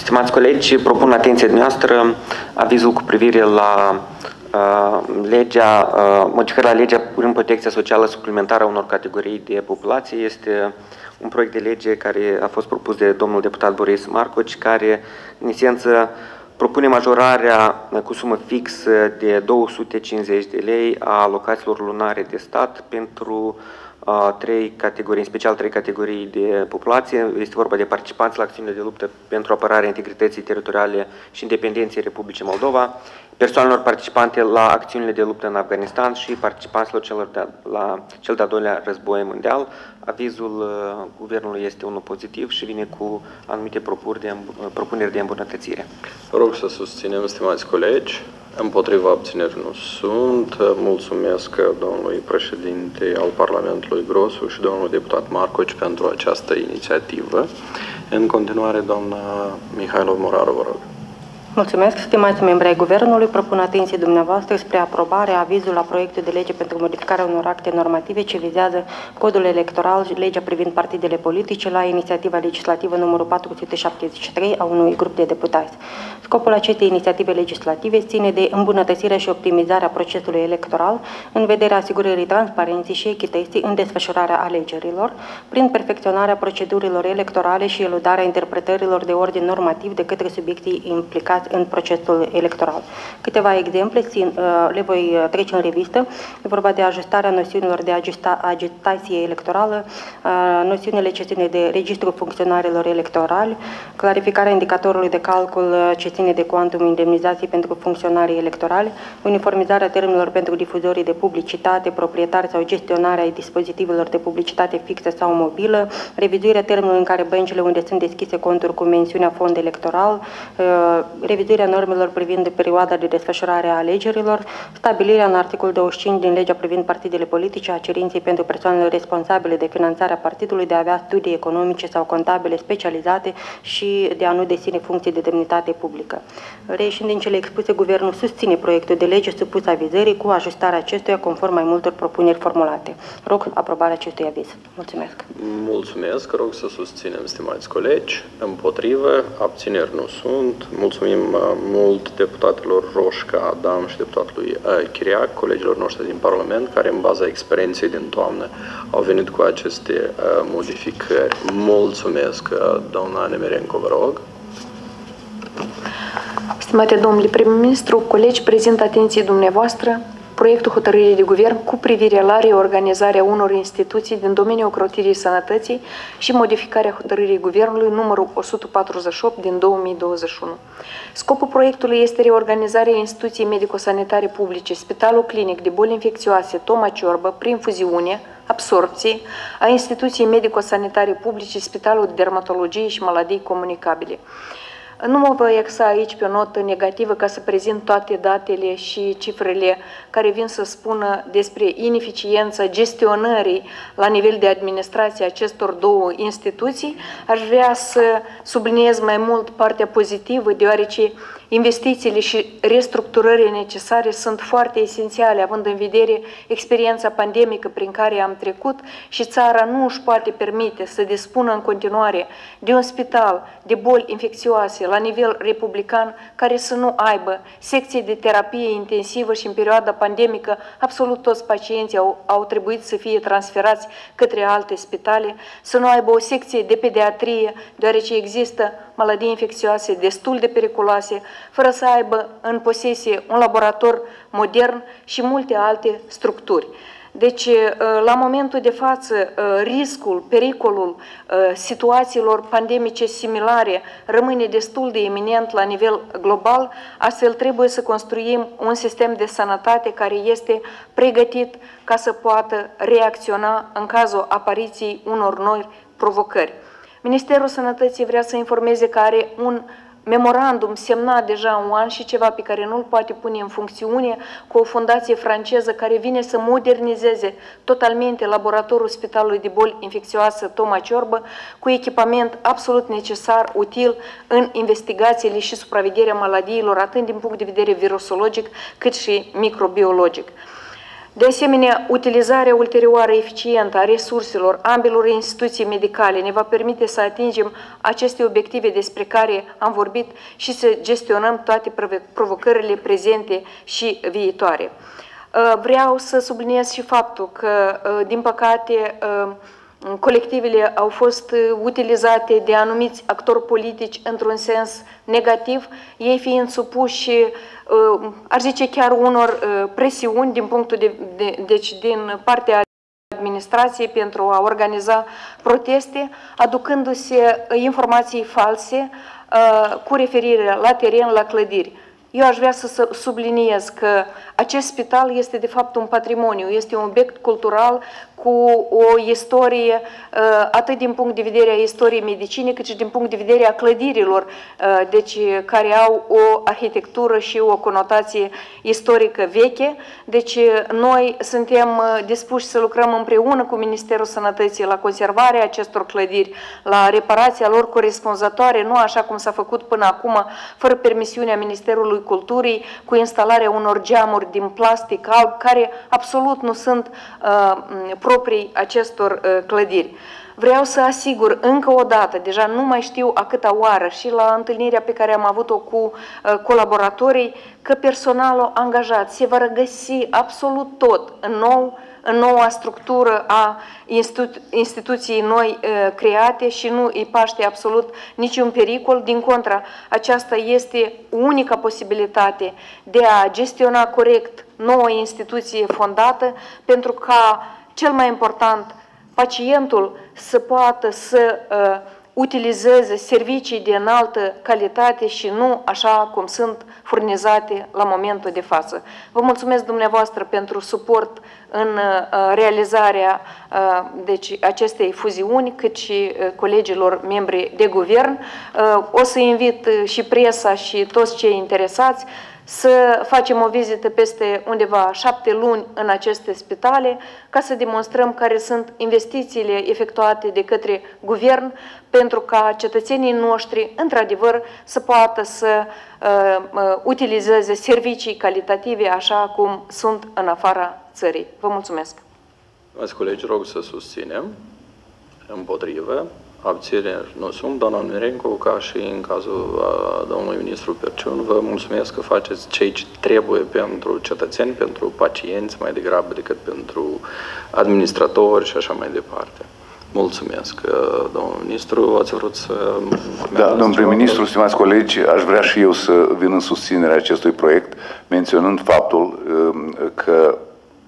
Stimați colegi, propun atenția noastră avizul cu privire la uh, legea, uh, modificarea la legea privind protecția socială suplimentară a unor categorii de populație. Este un proiect de lege care a fost propus de domnul deputat Boris Marcoci, care, în esență, propune majorarea cu sumă fixă de două sute cincizeci de lei a alocațiilor lunare de stat pentru uh, trei categorii, în special trei categorii de populație. Este vorba de participanți la acțiunile de luptă pentru apărarea integrității teritoriale și independenței Republicii Moldova, persoanelor participante la acțiunile de luptă în Afganistan și participanților celor de, la cel de-al doilea război mondial. Avizul uh, guvernului este unul pozitiv și vine cu anumite propuneri de, propuneri de îmbunătățire. Rog să susținem, stimați colegi. Împotriva abținerii nu sunt. Mulțumesc domnului președinte al Parlamentului Grosu și domnului deputat Marcoci pentru această inițiativă. În continuare, doamna Mihailov Moraru, vă rog. Mulțumesc, stimați membri ai Guvernului. Propun atenție dumneavoastră spre aprobare avizul la proiectul de lege pentru modificarea unor acte normative ce vizează codul electoral și legea privind partidele politice la inițiativa legislativă numărul patru sute șaptezeci și trei a unui grup de deputați. Scopul acestei inițiative legislative ține de îmbunătățirea și optimizarea procesului electoral în vederea asigurării transparenței și echității în desfășurarea alegerilor, prin perfecționarea procedurilor electorale și eludarea interpretărilor de ordin normativ de către subiecții implicați în procesul electoral. Câteva exemple le voi trece în revistă. E vorba de ajustarea noțiunilor de agitație electorală, noțiunile ce ține de registrul funcționarilor electorali, clarificarea indicatorului de calcul ce ține de cuantum indemnizații pentru funcționarii electorali, uniformizarea termenilor pentru difuzorii de publicitate, proprietari sau gestionarea ai dispozitivelor de publicitate fixă sau mobilă, revizuirea termenului în care băncile unde sunt deschise conturi cu mențiunea fond electoral, revizuirea normelor privind perioada de desfășurare a alegerilor, stabilirea în articolul douăzeci și cinci din legea privind partidele politice a cerinței pentru persoanele responsabile de finanțarea partidului de a avea studii economice sau contabile specializate și de a nu deține funcții de demnitate publică. Reieșind din cele expuse, Guvernul susține proiectul de lege supus avizării cu ajustarea acestuia conform mai multor propuneri formulate. Rog aprobarea acestui aviz. Mulțumesc. Mulțumesc. Rog să susținem, stimați colegi. Împotrivă, abțineri nu sunt. Mulțumim mult deputatelor Roșca, Adam și deputatului Chiriac, colegilor noștri din Parlament, care în baza experienței din toamnă au venit cu aceste modificări. Mulțumesc, doamna Nemerenco, vă rog. Stimate domnule prim-ministru, colegi, prezint atenției dumneavoastră proiectul hotărârii de guvern cu privire la reorganizarea unor instituții din domeniul ocrotirii sănătății și modificarea hotărârii guvernului numărul o sută patruzeci și opt din două mii douăzeci și unu. Scopul proiectului este reorganizarea instituției medico-sanitare publice, Spitalul Clinic de Boli Infecțioase Toma Ciorbă, prin fuziune, absorpție, a instituției medico-sanitare publice, Spitalul de Dermatologie și Maladii Comunicabile. Nu mă voi axa aici pe o notă negativă ca să prezint toate datele și cifrele care vin să spună despre ineficiența gestionării la nivel de administrație acestor două instituții. Aș vrea să subliniez mai mult partea pozitivă, deoarece investițiile și restructurările necesare sunt foarte esențiale, având în vedere experiența pandemică prin care am trecut și țara nu își poate permite să dispună în continuare de un spital de boli infecțioase la nivel republican care să nu aibă secții de terapie intensivă și în perioada pandemică absolut toți pacienții au, au trebuit să fie transferați către alte spitale, să nu aibă o secție de pediatrie, deoarece există maladii infecțioase destul de periculoase, fără să aibă în posesie un laborator modern și multe alte structuri. Deci, la momentul de față, riscul, pericolul situațiilor pandemice similare rămâne destul de iminent la nivel global, astfel trebuie să construim un sistem de sănătate care este pregătit ca să poată reacționa în cazul apariției unor noi provocări. Ministerul Sănătății vrea să informeze că are un memorandum semnat deja un an și ceva pe care nu-l poate pune în funcțiune cu o fundație franceză care vine să modernizeze totalmente laboratorul Spitalului de Boli Infecțioase Toma Ciorbă cu echipament absolut necesar, util în investigațiile și supravegherea maladiilor, atât din punct de vedere virusologic cât și microbiologic. De asemenea, utilizarea ulterioară eficientă a resurselor ambelor instituții medicale ne va permite să atingem aceste obiective despre care am vorbit și să gestionăm toate provocările prezente și viitoare. Vreau să subliniez și faptul că, din păcate, colectivele au fost utilizate de anumiți actori politici într-un sens negativ, ei fiind supuși, aș zice chiar unor presiuni din punctul de, de, deci din partea administrației pentru a organiza proteste, aducându-se informații false cu referire la teren, la clădiri. Eu aș vrea să subliniez că acest spital este de fapt un patrimoniu, este un obiect cultural cu o istorie atât din punct de vedere a istoriei medicinii, cât și din punct de vedere a clădirilor, deci care au o arhitectură și o conotație istorică veche. Deci noi suntem dispuși să lucrăm împreună cu Ministerul Sănătății la conservarea acestor clădiri, la reparația lor corespunzătoare, nu așa cum s-a făcut până acum, fără permisiunea Ministerului Culturii, cu instalarea unor geamuri din plastic alb, care absolut nu sunt uh, proprii acestor uh, clădiri. Vreau să asigur încă o dată, deja nu mai știu a câta oară, și la întâlnirea pe care am avut-o cu uh, colaboratorii, că personalul angajat se va regăsi absolut tot în nou, în noua structură a institu instituției noi uh, create și nu îi paște absolut niciun pericol. Din contra, aceasta este unica posibilitate de a gestiona corect noua instituție fondată, pentru ca, cel mai important, pacientul să poată să uh, utilizeze servicii de înaltă calitate și nu așa cum sunt furnizate la momentul de față. Vă mulțumesc dumneavoastră pentru suport în uh, realizarea uh, deci, acestei fuziuni, cât și uh, colegilor membri de guvern. Uh, o să invit uh, și presa și toți cei interesați să facem o vizită peste undeva șapte luni în aceste spitale, ca să demonstrăm care sunt investițiile efectuate de către guvern, pentru ca cetățenii noștri, într-adevăr, să poată să uh, uh, utilizeze servicii calitative așa cum sunt în afara țării. Vă mulțumesc! Stimați colegi, rog să susținem, împotrivă. Abțineri nu sunt. Doamna Mirenco, ca și în cazul a, domnului ministru Perciun, vă mulțumesc că faceți ce trebuie pentru cetățeni, pentru pacienți, mai degrabă decât pentru administratori și așa mai departe. Mulțumesc, domnul ministru. Ați vrut să... Da, domnul prim-ministru, stimați colegi, aș vrea și eu să vin în susținerea acestui proiect, menționând faptul că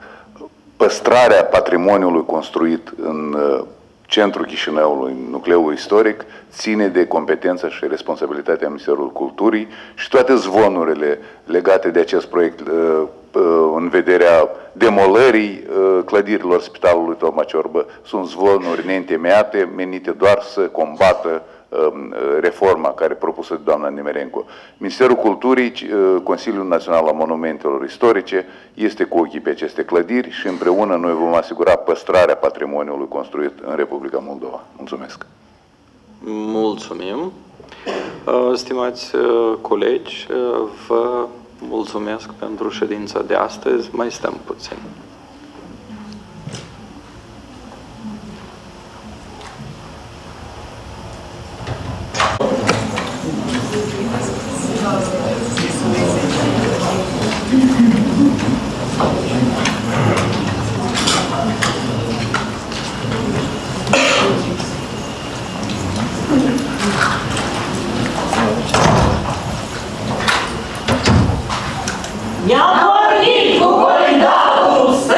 păstrarea patrimoniului construit în centrul Chișinăului, nucleul istoric, ține de competența și responsabilitatea Ministerului Culturii și toate zvonurile legate de acest proiect în vederea demolării clădirilor Spitalului Toma Ciorbă sunt zvonuri neîntemeiate, menite doar să combată reforma care propusă de doamna Nimerenco. Ministerul Culturii, Consiliul Național al Monumentelor Istorice, este cu ochii pe aceste clădiri și împreună noi vom asigura păstrarea patrimoniului construit în Republica Moldova. Mulțumesc! Mulțumim! Stimați colegi, vă mulțumesc pentru ședința de astăzi. Mai stăm puțin. Mi-am pornit cu colindatul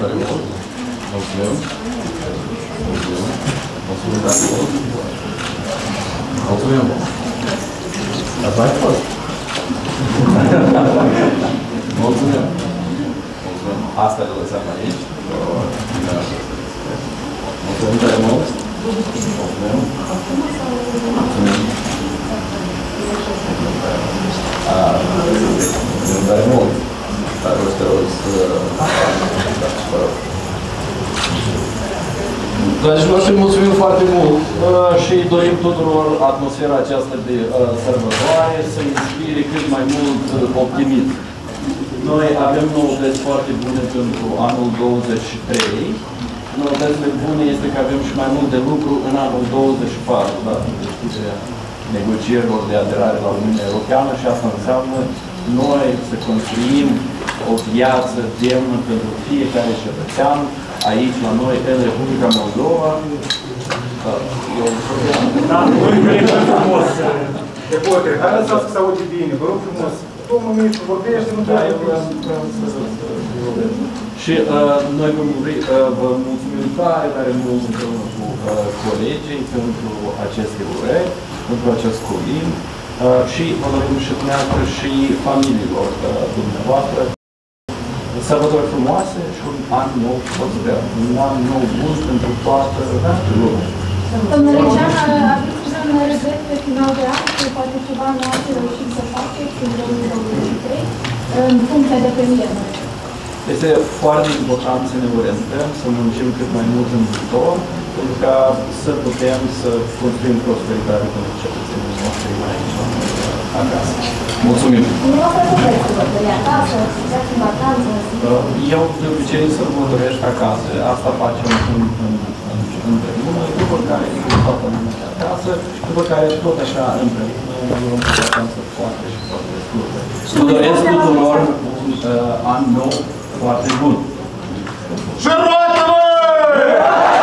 tare mult. Mulțumim. Mulțumim. Mulțumim tare mult. Mulțumim. Asta ai fost. Mulțumim. Mulțumim. Asta le lăsăm aici. Mulțumim tare mult. Mulțumim. Mulțumim. Mulțumim tare mult. Dar o să te rog să... Dragii noștri, mulțumim foarte mult și dorim tuturor atmosfera aceasta de sărbătoare să inspire cât mai mult optimism. Noi avem noutăți foarte bune pentru anul douăzeci și trei. Noutățile bune este că avem și mai mult de lucru în anul douăzeci și patru, dată deschiderea negocierilor de aderare la Uniunea Europeană și asta înseamnă noi să construim o viață demnă pentru fiecare cetățean aici la noi, în Republica Moldova. Eu... Da, noi vrem frumos. De poate, hai lăsați că se aude bine, vă rog frumos. Domnul ministru vorbește, nu trebuie. Și uh, noi vă, uh, vă mulțumim tare, tare mult împreună cu uh, colegii pentru aceste urări, pentru acest cuvânt uh, și vă dorim și dumneavoastră și familiilor uh, dumneavoastră sărbători frumoase și un an nou prosper, un an nou bun pentru toată lumea. Domnule Cean, aveți vreun regret pe final de an, că poate ceva nu ați reușit să faceți în două mii douăzeci și trei, în funcția de premier? Este foarte important să ne orientăm, să muncim cât mai mult în viitor, pentru ca să putem să construim prosperitate pentru cetățenii noștri mai acasă. Mulțumim! Eu de obicei sărbătoresc acasă, asta facem în, în, în, împreună, după care toată lumea acasă, după care tot așa împreună ne luăm cu vacanță foarte și foarte scurtă. Vă doresc tuturor un uh, an nou foarte bun! Și roată, măi!